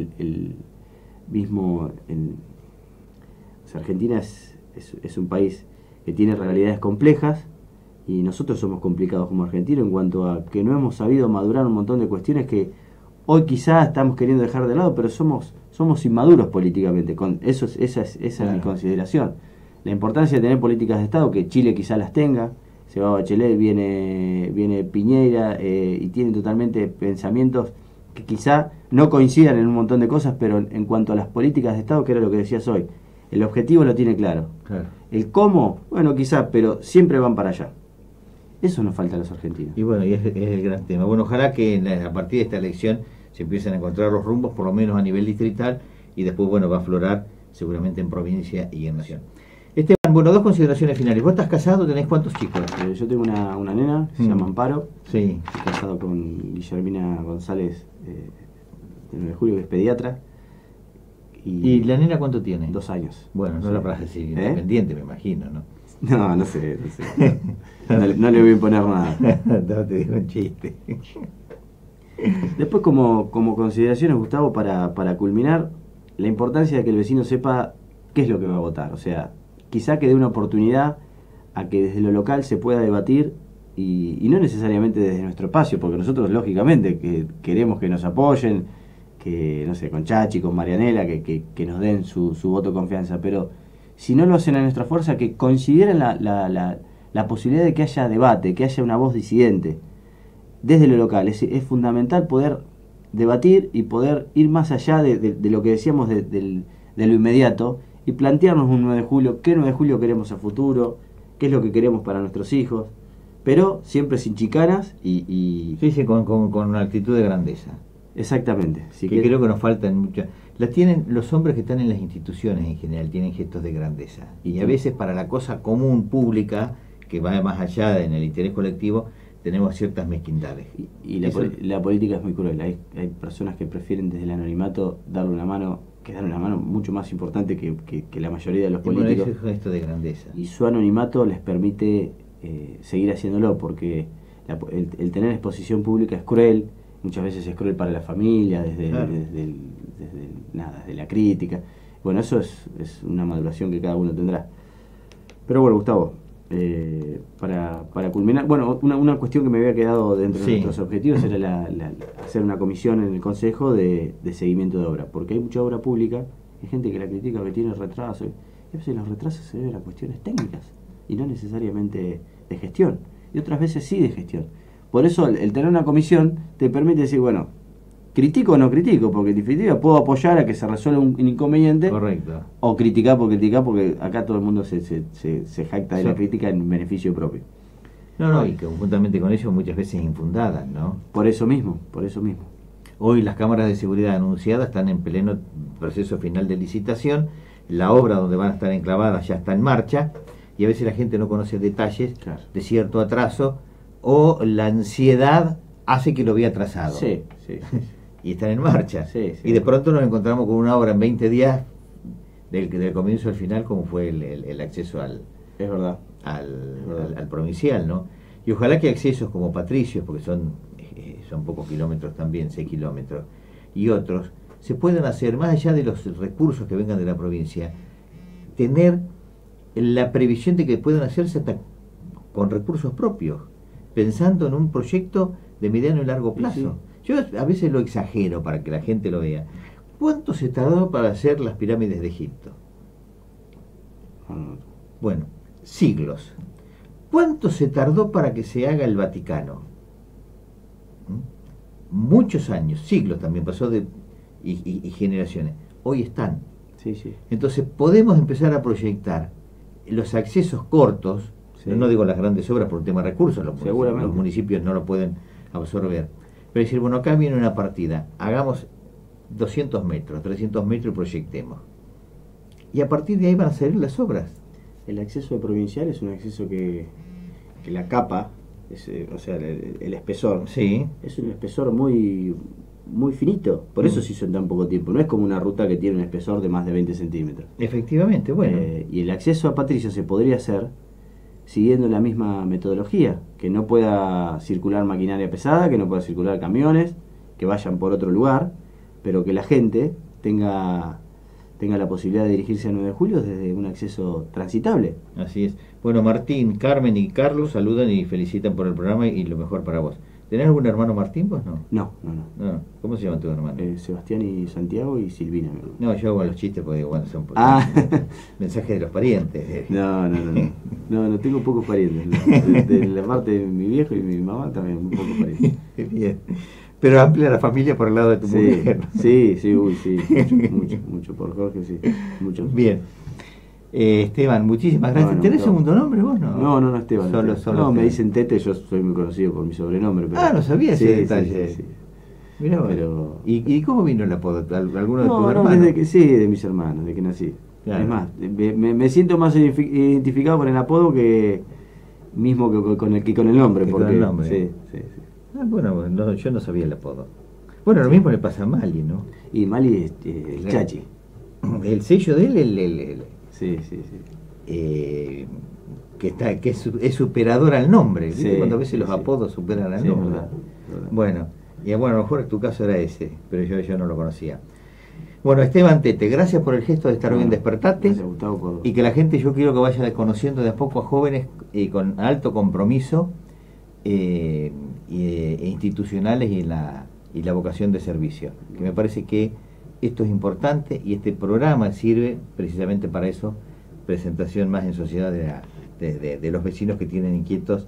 C: o sea, Argentina es un país que tiene realidades complejas, y nosotros somos complicados como argentinos en cuanto a que no hemos sabido madurar un montón de cuestiones que hoy quizás estamos queriendo dejar de lado, pero somos inmaduros políticamente. Esa es mi consideración. La importancia de tener políticas de Estado, que Chile quizás las tenga, se va Bachelet, viene Piñera, y tienen totalmente pensamientos que quizá no coincidan en un montón de cosas, pero en cuanto a las políticas de Estado, que era lo que decías hoy, el objetivo lo tiene claro. El cómo, bueno, quizá, pero siempre van para allá. Eso nos falta a los argentinos.
B: Y bueno, y es el gran tema. Bueno, ojalá que a partir de esta elección se empiecen a encontrar los rumbos, por lo menos a nivel distrital, y después, bueno, va a aflorar seguramente en provincia y en nación. Esteban, bueno, dos consideraciones finales. ¿Vos estás casado? ¿Tenés cuántos chicos?
C: Yo tengo una nena, se llama Amparo.
B: Sí.
C: Estoy casado con Guillermina González, de 9 de julio, que es pediatra.
B: ¿Y la nena cuánto tiene?
C: 2 años.
B: Bueno, no la vas a decir independiente, me imagino, ¿no?
C: No sé. No le voy a imponer nada.
B: No, te digo un chiste.
C: Después, como consideraciones, Gustavo, para culminar, la importancia de que el vecino sepa qué es lo que va a votar. O sea, quizá que dé una oportunidad a que desde lo local se pueda debatir, y no necesariamente desde nuestro espacio, porque nosotros, lógicamente, que queremos que nos apoyen, que, no sé, con Chachi, con Marianela, que nos den su voto de confianza, pero si no lo hacen a nuestra fuerza, que consideren la posibilidad de que haya debate, que haya una voz disidente desde lo local. Es fundamental poder debatir y poder ir más allá de lo que decíamos de lo inmediato, y plantearnos un 9 de julio, qué 9 de julio queremos a futuro, qué es lo que queremos para nuestros hijos, pero siempre sin chicanas y
B: sí, con una actitud de grandeza.
C: Exactamente.
B: Que creo que nos faltan muchas. Las tienen los hombres que están en las instituciones en general, tienen gestos de grandeza. Y a veces para la cosa común, pública, que va más allá en el interés colectivo, tenemos ciertas mezquindades.
C: Y la política es muy cruel. Hay personas que prefieren desde el anonimato darle una mano, que dar una mano mucho más importante que la mayoría de los políticos.
B: Bueno, eso es gesto de grandeza.
C: Y su anonimato les permite seguir haciéndolo, porque el tener exposición pública es cruel. Muchas veces es cruel para la familia, desde la crítica. Bueno, eso es una maduración que cada uno tendrá. Pero bueno, Gustavo, para culminar, bueno, una cuestión que me había quedado dentro de nuestros objetivos era hacer una comisión en el Consejo de seguimiento de obra, porque hay mucha obra pública, hay gente que la critica, que tiene retrasos, y a veces los retrasos se deben a cuestiones técnicas y no necesariamente de gestión, y otras veces sí de gestión. Por eso el tener una comisión te permite decir, bueno, critico o no critico, porque en definitiva puedo apoyar a que se resuelva un inconveniente. Correcto. O criticar porque acá todo el mundo se jacta de la crítica en beneficio propio.
B: No, y que conjuntamente con ello muchas veces infundadas, ¿no?
C: Por eso mismo.
B: Hoy las cámaras de seguridad anunciadas están en pleno proceso final de licitación, la obra donde van a estar enclavadas ya está en marcha, y a veces la gente no conoce detalles de cierto atraso, o la ansiedad hace que lo vea atrasado.
C: Sí.
B: Y están en marcha.
C: Sí.
B: Y de pronto nos encontramos con una obra en 20 días del comienzo al final, como fue el acceso al provincial, ¿no? Y ojalá que accesos como Patricios, porque son pocos kilómetros también, 6 kilómetros, y otros, se puedan hacer, más allá de los recursos que vengan de la provincia, tener la previsión de que puedan hacerse hasta con recursos propios, pensando en un proyecto de mediano y largo plazo. Yo a veces lo exagero para que la gente lo vea. ¿Cuánto se tardó para hacer las pirámides de Egipto? Bueno, siglos. ¿Cuánto se tardó para que se haga el Vaticano? Muchos años, siglos también, pasó y generaciones. Hoy están.
C: Sí, sí.
B: Entonces podemos empezar a proyectar los accesos cortos,
C: Sí.
B: no digo las grandes obras por un tema de recursos, los
C: Seguramente.
B: municipios no lo pueden absorber, pero decir, bueno, acá viene una partida, hagamos 200 metros, 300 metros y proyectemos. Y a partir de ahí van a salir las obras.
C: El acceso provincial es un acceso que la capa, o sea, el espesor,
B: Sí,
C: es un espesor muy finito, por eso se hizo en tan poco tiempo. No es como una ruta que tiene un espesor de más de 20 centímetros.
B: efectivamente, bueno.
C: Y el acceso a Patricia se podría hacer siguiendo la misma metodología, que no pueda circular maquinaria pesada, que no pueda circular camiones, que vayan por otro lugar, pero que la gente tenga la posibilidad de dirigirse a 9 de julio desde un acceso transitable.
B: Así es. Bueno, Martín, Carmen y Carlos saludan y felicitan por el programa y lo mejor para vos. ¿Tenés algún hermano Martín, vos no?
C: No.
B: No. ¿Cómo se llama tu hermano?
C: Sebastián y Santiago y Silvina.
B: No, yo hago los chistes porque bueno, son mensajes de los parientes.
C: No, tengo pocos parientes. De la parte de mi viejo y mi mamá también, un poco parientes.
B: Bien. Pero amplia la familia por el lado de tu mujer.
C: Sí, mucho. Por Jorge, sí. Mucho.
B: Bien. Esteban, muchísimas gracias.
C: Bueno,
B: ¿Tenés
C: no.
B: segundo nombre vos?
C: No, Esteban.
B: Solo
C: no,
B: Esteban.
C: me dicen Tete, yo soy muy conocido por mi sobrenombre. Pero...
B: No sabía ese detalle.
C: Sí.
B: Mirá,
C: Pero...
B: ¿Y cómo vino el apodo? ¿Alguno de tus
C: No,
B: hermanos?
C: desde que sí, de mis hermanos, de que nací.
B: Claro.
C: Es más, me siento más identificado con el apodo que mismo que con el nombre.
B: Que
C: porque,
B: con el nombre.
C: Sí.
B: Bueno, yo no sabía el apodo. Bueno, lo mismo le pasa a Mali, ¿no?
C: Y Mali es el Chachi.
B: El sello de él,
C: Sí.
B: que es superador al nombre. ¿Viste?
C: Sí,
B: Cuando a veces los
C: sí.
B: apodos superan al
C: Sí,
B: nombre.
C: verdad.
B: Bueno, a lo mejor en tu caso era ese, pero yo no lo conocía. Bueno, Esteban Tete, gracias por el gesto de estar hoy en Despertate.
C: Gracias, Gustavo,
B: Y que la gente, yo quiero que vaya conociendo de a poco a jóvenes con alto compromiso institucionales y la vocación de servicio. Que me parece que esto es importante y este programa sirve precisamente para eso, presentación más en sociedad de los vecinos que tienen inquietudes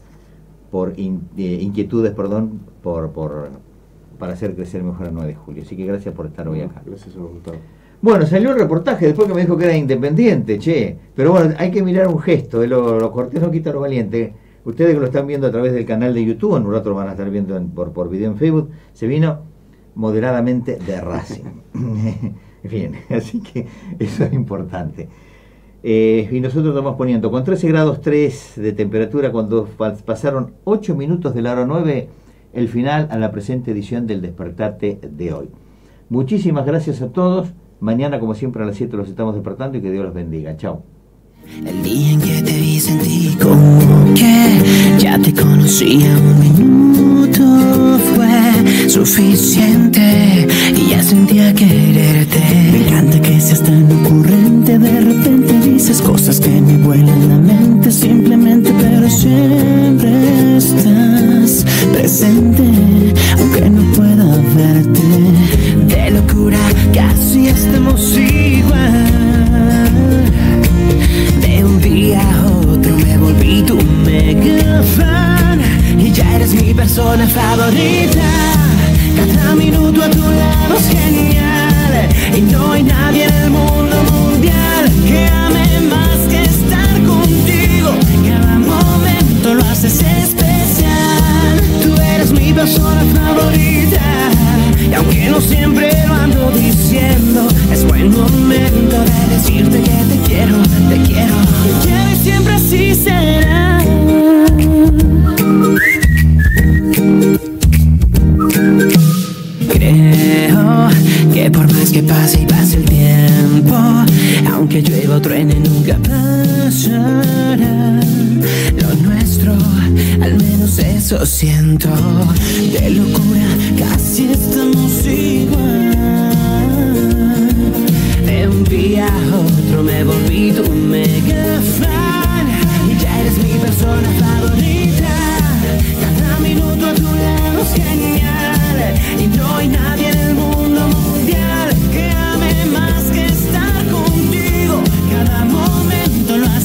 B: para hacer crecer mejor a 9 de julio. Así que gracias por estar hoy acá.
C: Gracias a vos, Gustavo.
B: Bueno, salió el reportaje después que me dijo que era independiente, che. Pero bueno, hay que mirar un gesto, lo cortés no quita lo valiente. Ustedes que lo están viendo a través del canal de YouTube, en un rato lo van a estar viendo por video en Facebook, se vino moderadamente de Racing. En fin, así que eso es importante. Y nosotros estamos poniendo con 13 grados 3 de temperatura cuando pasaron 8 minutos de la hora 9 el final a la presente edición del Despertarte de hoy. Muchísimas gracias a todos. Mañana, como siempre, a las 7 los estamos despertando y que Dios los bendiga. Chao.
A: El día en que te vi sentí como que ya te conocía, un minuto fue suficiente y ya sentía quererte. Me encanta que seas tan ocurrente, de repente dices cosas que me vuelan la mente simplemente, pero siempre estás presente, aunque no pueda verte. De locura casi estamos igual. De un día a otro me volví tu mega fan y ya eres mi persona favorita. Cada minuto a tu lado es genial y no hay nadie en el mundo mundial que ame más que estar contigo. Cada momento lo haces especial. Tú eres mi persona favorita y aunque no siempre lo ando diciendo, es buen momento de decirte que te quiero y siempre así será. Creo que por más que pase y pase el tiempo, aunque llueva o truene nunca pasará. Lo nuestro, al menos eso siento. De locura casi estamos igual. De un día a otro me volví tu mega fan y ya eres mi persona favorita. Cada minuto a tu lado es genial y no hay nadie en el mundo mundial que ame más que estar contigo. Cada momento lo hace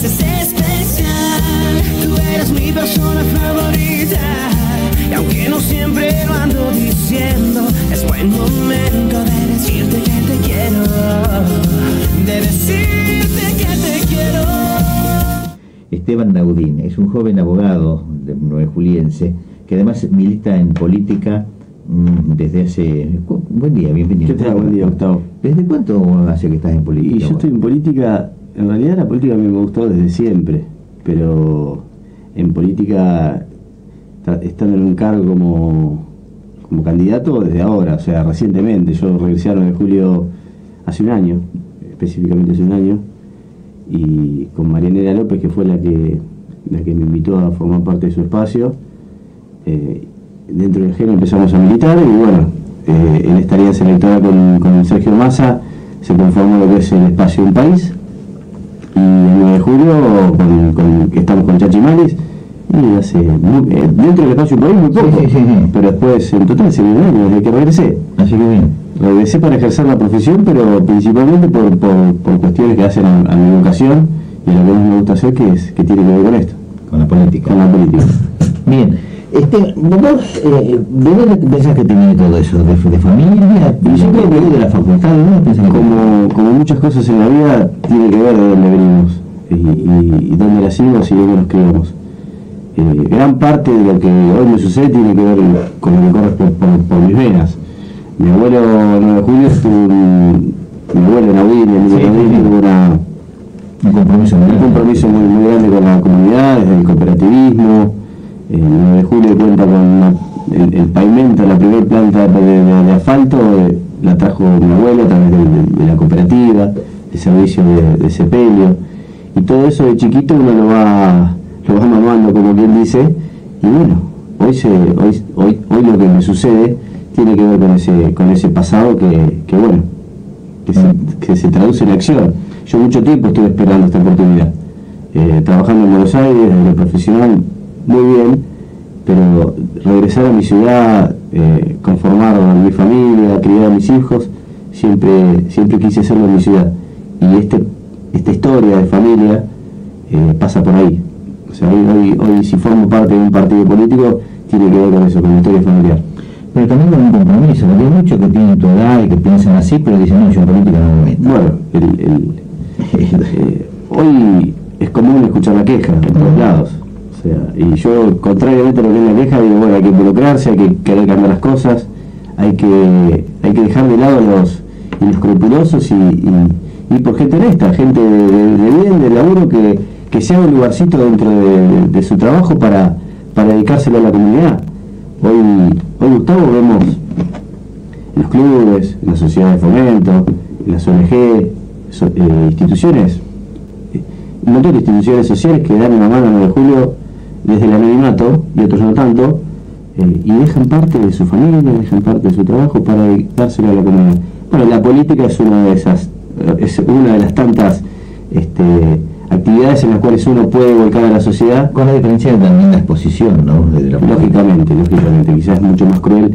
B: Esteban Naudín. Es un joven abogado de nuevejuliense que además milita en política desde hace... Buen día, bienvenido.
C: ¿Qué tal? Buen día, Gustavo.
B: ¿Desde cuánto hace que estás en política?
C: Y yo estoy en política, en realidad la política a mí me gustó desde siempre, pero en política, estando en un cargo como candidato desde ahora, o sea, recientemente. Yo regresé a 9 de julio hace un año, específicamente hace un año, y con Marianela López, que fue la que me invitó a formar parte de su espacio. Dentro del GENO empezamos a militar y bueno, en esta alianza electoral con Sergio Massa se conformó lo que es el espacio Un País, y el 9 de julio que estamos con Chachi Malis, y hace dentro del espacio Un País muy poco,
B: sí.
C: pero después en total se viene un año desde que regresé.
B: Así que bien.
C: Regresé para ejercer la profesión, pero principalmente por cuestiones que hacen a mi vocación y lo que más me gusta hacer, que tiene que ver con esto,
B: Con la política.
C: con la política.
B: Bien. Vos, ¿de dónde pensás que tenía todo eso? ¿De familia?
C: Y yo creo que
B: de la facultad, ¿de dónde pensás que
C: como muchas cosas en la vida, tiene que ver de dónde venimos y dónde nacimos y dónde nos criamos. Gran parte de lo que hoy me sucede tiene que ver con lo que corre por mis venas. Mi abuelo 9 de julio mi abuelo Naudín, tuvo un compromiso muy grande con la comunidad, desde el cooperativismo. El 9 de julio cuenta con el pavimento, la primera planta de asfalto, la trajo mi abuelo a través de la cooperativa, el servicio de sepelio, y todo eso de chiquito uno lo va mamando, como quien dice, y bueno, hoy lo que me sucede tiene que ver con ese pasado que se traduce en acción. Yo mucho tiempo estuve esperando esta oportunidad, trabajando en Buenos Aires, desde lo profesional, muy bien, pero regresar a mi ciudad, conformar a mi familia, criar a mis hijos, siempre quise hacerlo en mi ciudad, y esta historia de familia pasa por ahí. O sea, hoy si formo parte de un partido político, tiene que ver con eso, con mi historia familiar.
B: Pero también con un compromiso, porque hay muchos que tienen tu edad y que piensan así, pero dicen, no, yo en política no me meto.
C: Bueno, hoy es común escuchar la queja en todos lados. O sea, y yo, contrariamente a lo que es la queja, digo, bueno, hay que involucrarse, hay que querer cambiar las cosas, hay que dejar de lado los inescrupulosos y por gente honesta, gente de bien, de laburo, que se haga un lugarcito dentro de su trabajo para dedicárselo a la comunidad. Hoy Gustavo, vemos en los clubes, en las sociedades de fomento, en las ONG, instituciones, un montón de instituciones sociales que dan una mano al 9 de julio desde el anonimato, y otros no tanto, y dejan parte de su familia, dejan parte de su trabajo para dárselo a la comunidad. Bueno, la política es una de las tantas actividades en las cuales uno puede volcar a la sociedad.
B: Con la diferencia también la exposición, ¿no?
C: Lógicamente, quizás es mucho más cruel,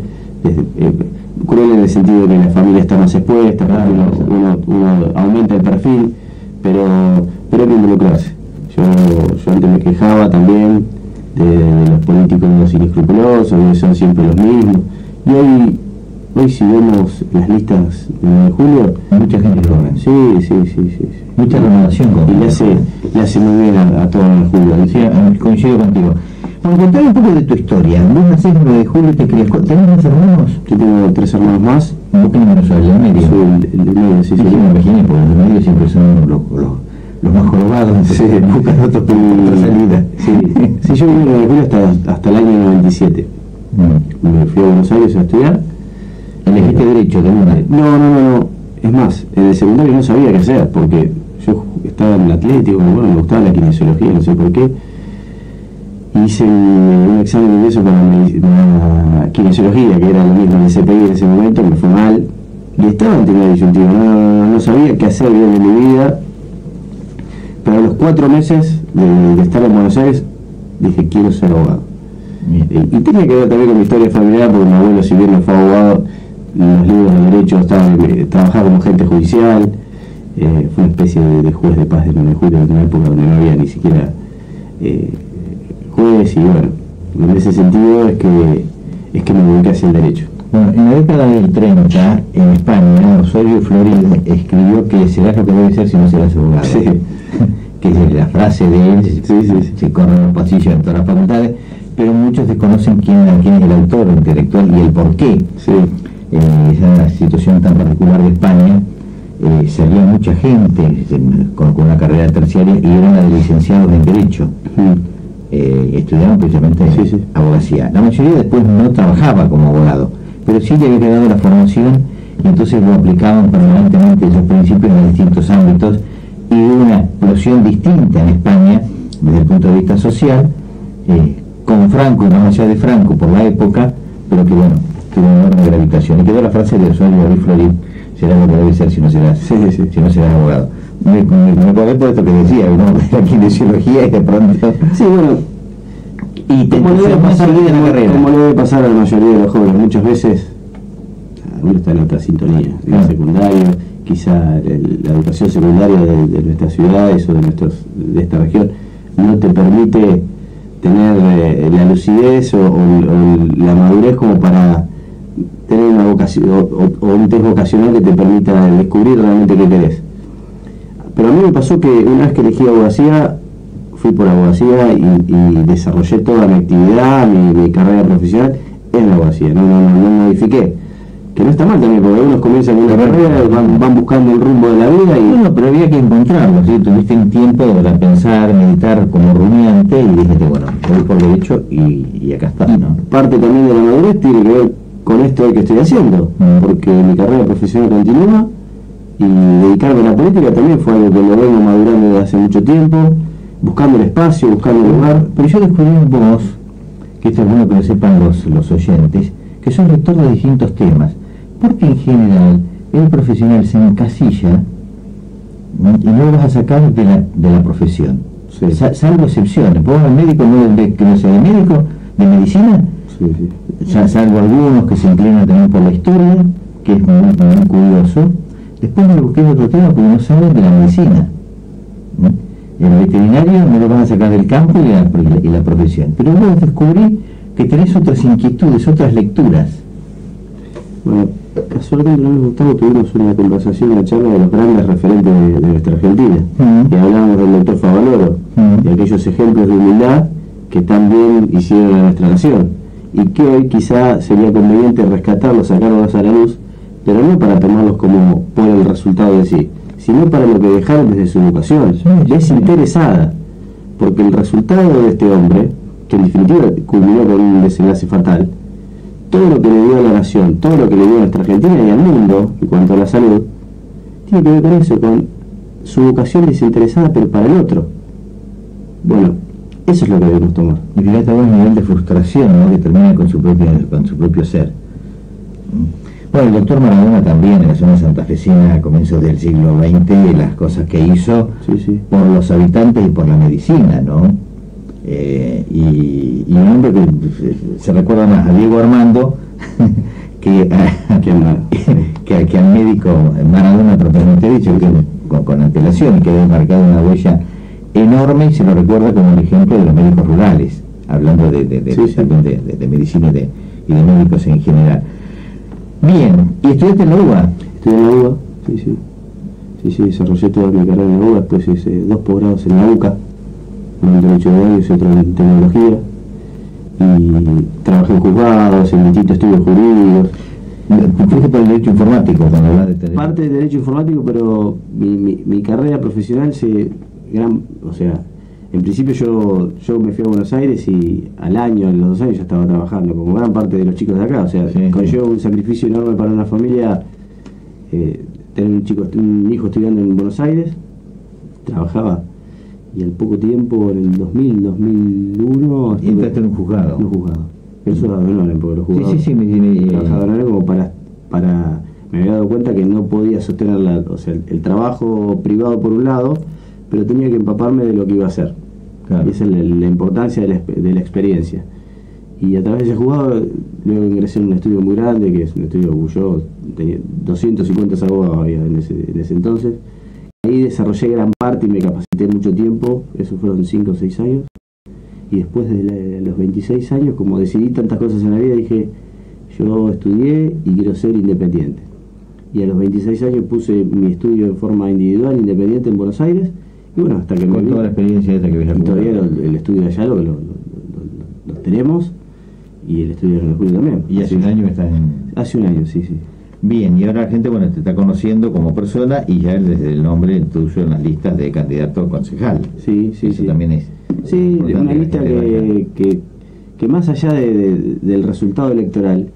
C: cruel en el sentido de que la familia está más expuesta, claro, uno aumenta el perfil, pero hay que involucrarse. Yo antes me quejaba también de los políticos inescrupulosos, que son siempre los mismos, y hoy si vemos las listas de 9 de julio,
B: mucha gente joven.
C: Sí.
B: Mucha renovación.
C: Y le hace muy bien a todo el 9 de julio.
B: Sí, coincido contigo. Bueno, contame un poco de tu historia. Vos nacés el 9 de julio y te criás. ¿Tenés más hermanos?
C: Yo tengo 3 hermanos más.
B: ¿Vos qué número sos? ¿El del medio?
C: Soy el del medio, sí.
B: Sí, me imaginé, porque los del medio siempre son los más jorobados,
C: sí.
B: Buscan otra salida.
C: Sí, yo viví en 9 de julio hasta el año 97. Me fui a Buenos Aires a estudiar.
B: ¿Elegiste derecho de una?
C: No. Es más, en el secundario no sabía qué hacer, porque yo estaba en el Atlético, bueno, me gustaba la kinesiología, no sé por qué. Hice un examen de ingreso para la kinesiología, que era lo mismo en el CPI en ese momento, me fue mal. Y estaba en primera disyuntiva, no sabía qué hacer bien en mi vida. Pero a los 4 meses de estar en Buenos Aires, dije, quiero ser abogado. Y tenía que ver también con mi historia familiar, porque mi abuelo, si bien no fue abogado, los libros de derecho trabajaba como agente judicial, fue una especie de juez de paz de 9 de julio, en una época donde no había ni siquiera juez, y bueno, en ese sentido es que me dediqué hacia el derecho.
B: Bueno, en la década del 30, en España, Osorio Florín escribió que serás lo que debe ser si no serás abogado.
C: Sí.
B: que es la frase de él, se corren los pasillos en todas las facultades, pero muchos desconocen quién es el autor intelectual y el porqué. Esa situación tan particular de España, salía mucha gente con una carrera terciaria y eran la de licenciados en Derecho. Estudiaban precisamente abogacía. La mayoría después no trabajaba como abogado, pero sí le había quedado la formación y entonces lo aplicaban permanentemente esos principios en distintos ámbitos, y hubo una explosión distinta en España desde el punto de vista social, con Franco y más allá de Franco por la época, pero que bueno, tuvo una enorme gravitación. Y quedó la frase de Osorio David Florit: será lo que debe ser si no serás, si no serás abogado. Me acordé por esto que decía, ¿no? La kinesiología y de pronto...
C: Sí, bueno, y como le debe pasar a la mayoría de los jóvenes, muchas veces uno está en otra sintonía, en la secundaria, quizá la educación secundaria de nuestras ciudades o de esta región no te permite tener la lucidez o la madurez como para tener una vocación o un test vocacional que te permita descubrir realmente qué querés. Pero a mí me pasó que una vez que elegí abogacía, fui por abogacía y desarrollé toda mi actividad, mi carrera profesional en la abogacía, no modifiqué. Que no está mal también, porque algunos comienzan una carrera, van buscando el rumbo de la vida y...
B: Bueno, pero había que encontrarlo, ¿sí? Tuviste un tiempo para pensar, meditar como rumiante y dijiste, bueno, voy por derecho y acá está, ¿no?
C: Parte también de la madurez tiene que ver con esto que estoy haciendo, porque mi carrera profesional continúa y dedicarme a la política también fue algo que lo vengo madurando desde hace mucho tiempo, buscando el espacio, buscando el lugar.
B: Pero yo descubrí en vos, que esto es bueno que lo sepan los oyentes, que sos lector de distintos temas, porque en general el profesional se encasilla y no lo vas a sacar de la profesión, salvo excepciones. Vos el médico que no sea de médico, de medicina, salvo algunos que se inclinan también por la historia, que es muy curioso. Después me busqué otro tema porque no saben de la medicina. El veterinario no lo vas a sacar del campo y la profesión. Pero luego descubrí que tenés otras inquietudes, otras lecturas.
C: Bueno, casualmente con Gustavo tuvimos una conversación, una charla de los grandes referentes de nuestra Argentina. Y hablábamos del doctor Favaloro y aquellos ejemplos de humildad que también hicieron a nuestra nación. Y que hoy quizá sería conveniente rescatarlos, sacarlos a la luz, pero no para tomarlos como por el resultado de sí, sino para lo que dejaron desde su educación, desinteresada, porque el resultado de este hombre, que en definitiva culminó con un desenlace fatal, todo lo que le dio a la nación, todo lo que le dio a nuestra Argentina y al mundo en cuanto a la salud, tiene que ver con eso, con su vocación desinteresada, pero para el otro. Bueno, eso es lo que debemos tomar.
B: Y fíjate vos el nivel de frustración, ¿no?, que termina con su propio ser. Bueno, el doctor Maradona también en la zona santafesina a comienzos del siglo XX, las cosas que hizo por los habitantes y por la medicina, ¿no? Y un hombre que se recuerda más a Diego Armando que al médico Maradona propiamente dicho, que con antelación, y que ha marcado una huella enorme, y se lo recuerda como el ejemplo de los médicos rurales, hablando de medicina y de médicos en general. Bien, ¿y estudiaste en la UBA?
C: Estudié en la UBA, sí, desarrollé toda mi carrera en la UBA, después hice 2 posgrados en la UCA, uno en Derecho de Años y otro en Tecnología, y trabajé en juzgados, en distintos estudios jurídicos.
B: Fuiste por el derecho informático cuando hablas de derecho.
C: Parte del derecho informático, pero mi carrera profesional o sea, en principio yo me fui a Buenos Aires y al año, en los 2 años ya estaba trabajando, como gran parte de los chicos de acá, o sea, conlleva un sacrificio enorme para una familia, tener un hijo estudiando en Buenos Aires, trabajaba, y al poco tiempo, en el 2001...
B: entraste en un juzgado.
C: Pero eso era de honor, porque los juzgados... Trabajaba de honor como para... Me había dado cuenta que no podía sostener el trabajo privado por un lado, pero tenía que empaparme de lo que iba a hacer. Claro. Y esa es la importancia de la experiencia. Y a través de ese juzgado, luego ingresé en un estudio muy grande, que es un estudio que yo tenía 250 abogados había en ese entonces. Ahí desarrollé gran parte y me capacité mucho tiempo, eso fueron 5 o 6 años. Y después de los 26 años, como decidí tantas cosas en la vida, dije, yo estudié y quiero ser independiente. Y a los 26 años puse mi estudio en forma individual, independiente en Buenos Aires, Y bueno, hasta que
B: con toda la experiencia esa que ves.
C: Y todavía el estudio de allá lo tenemos, y el estudio de Julio también.
B: Y hace un año que estás en...
C: Hace un año, sí.
B: Bien, y ahora la gente, bueno, te está conociendo como persona y ya desde el nombre introduce en las listas de candidato a concejal.
C: Sí.
B: Eso también es...
C: Sí, una lista que más allá del resultado electoral,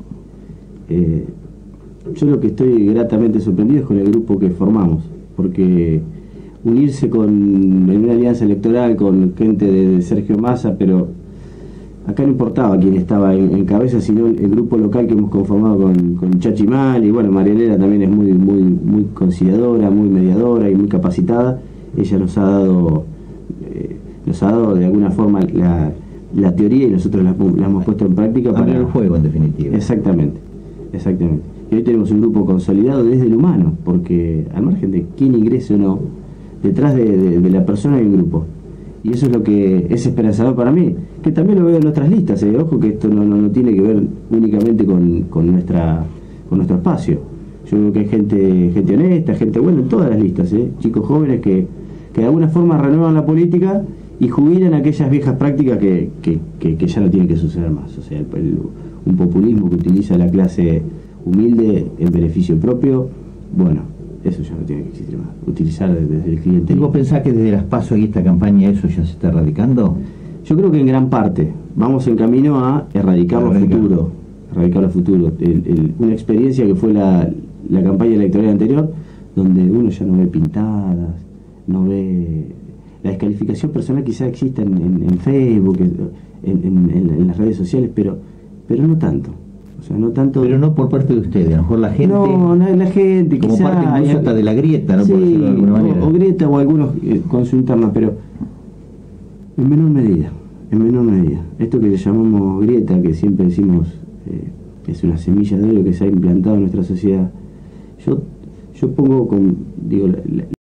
C: yo lo que estoy gratamente sorprendido es con el grupo que formamos, porque unirse en una alianza electoral con gente de Sergio Massa, pero acá no importaba quién estaba en cabeza, sino el grupo local que hemos conformado con Chachi Mal, y bueno, Marielena también es muy conciliadora, muy mediadora y muy capacitada. Ella nos ha dado de alguna forma la teoría, y nosotros la hemos puesto en práctica para
B: el juego, en definitiva.
C: Exactamente. Y hoy tenemos un grupo consolidado desde el humano, porque al margen de quién ingrese o no, detrás de la persona hay un grupo. Y eso es lo que es esperanzador para mí, que también lo veo en nuestras listas. Ojo que esto no tiene que ver únicamente con nuestro espacio. Yo veo que hay gente honesta, gente buena en todas las listas, chicos jóvenes que de alguna forma renuevan la política y jubilan aquellas viejas prácticas que ya no tienen que suceder más. O sea, un populismo que utiliza la clase humilde en beneficio propio, bueno, eso ya no tiene que existir más. Utilizar desde el cliente.
B: ¿Y vos pensás que desde las PASO y esta campaña eso ya se está erradicando?
C: Yo creo que en gran parte vamos en camino a erradicarlo futuro. Una experiencia que fue la campaña electoral anterior, donde uno ya no ve pintadas, no ve... La descalificación personal quizá exista en Facebook, en las redes sociales, pero no tanto. O sea, no tanto...
B: Pero no por parte de ustedes, a lo mejor la gente...
C: No, la gente
B: como
C: quizá...
B: parte incluso hasta de la grieta, ¿no?
C: Sí,
B: por decirlo de alguna manera.
C: O grieta, o algunos con su interna, pero en menor medida. Esto que le llamamos grieta, que siempre decimos es una semilla de oro que se ha implantado en nuestra sociedad, yo pongo digo,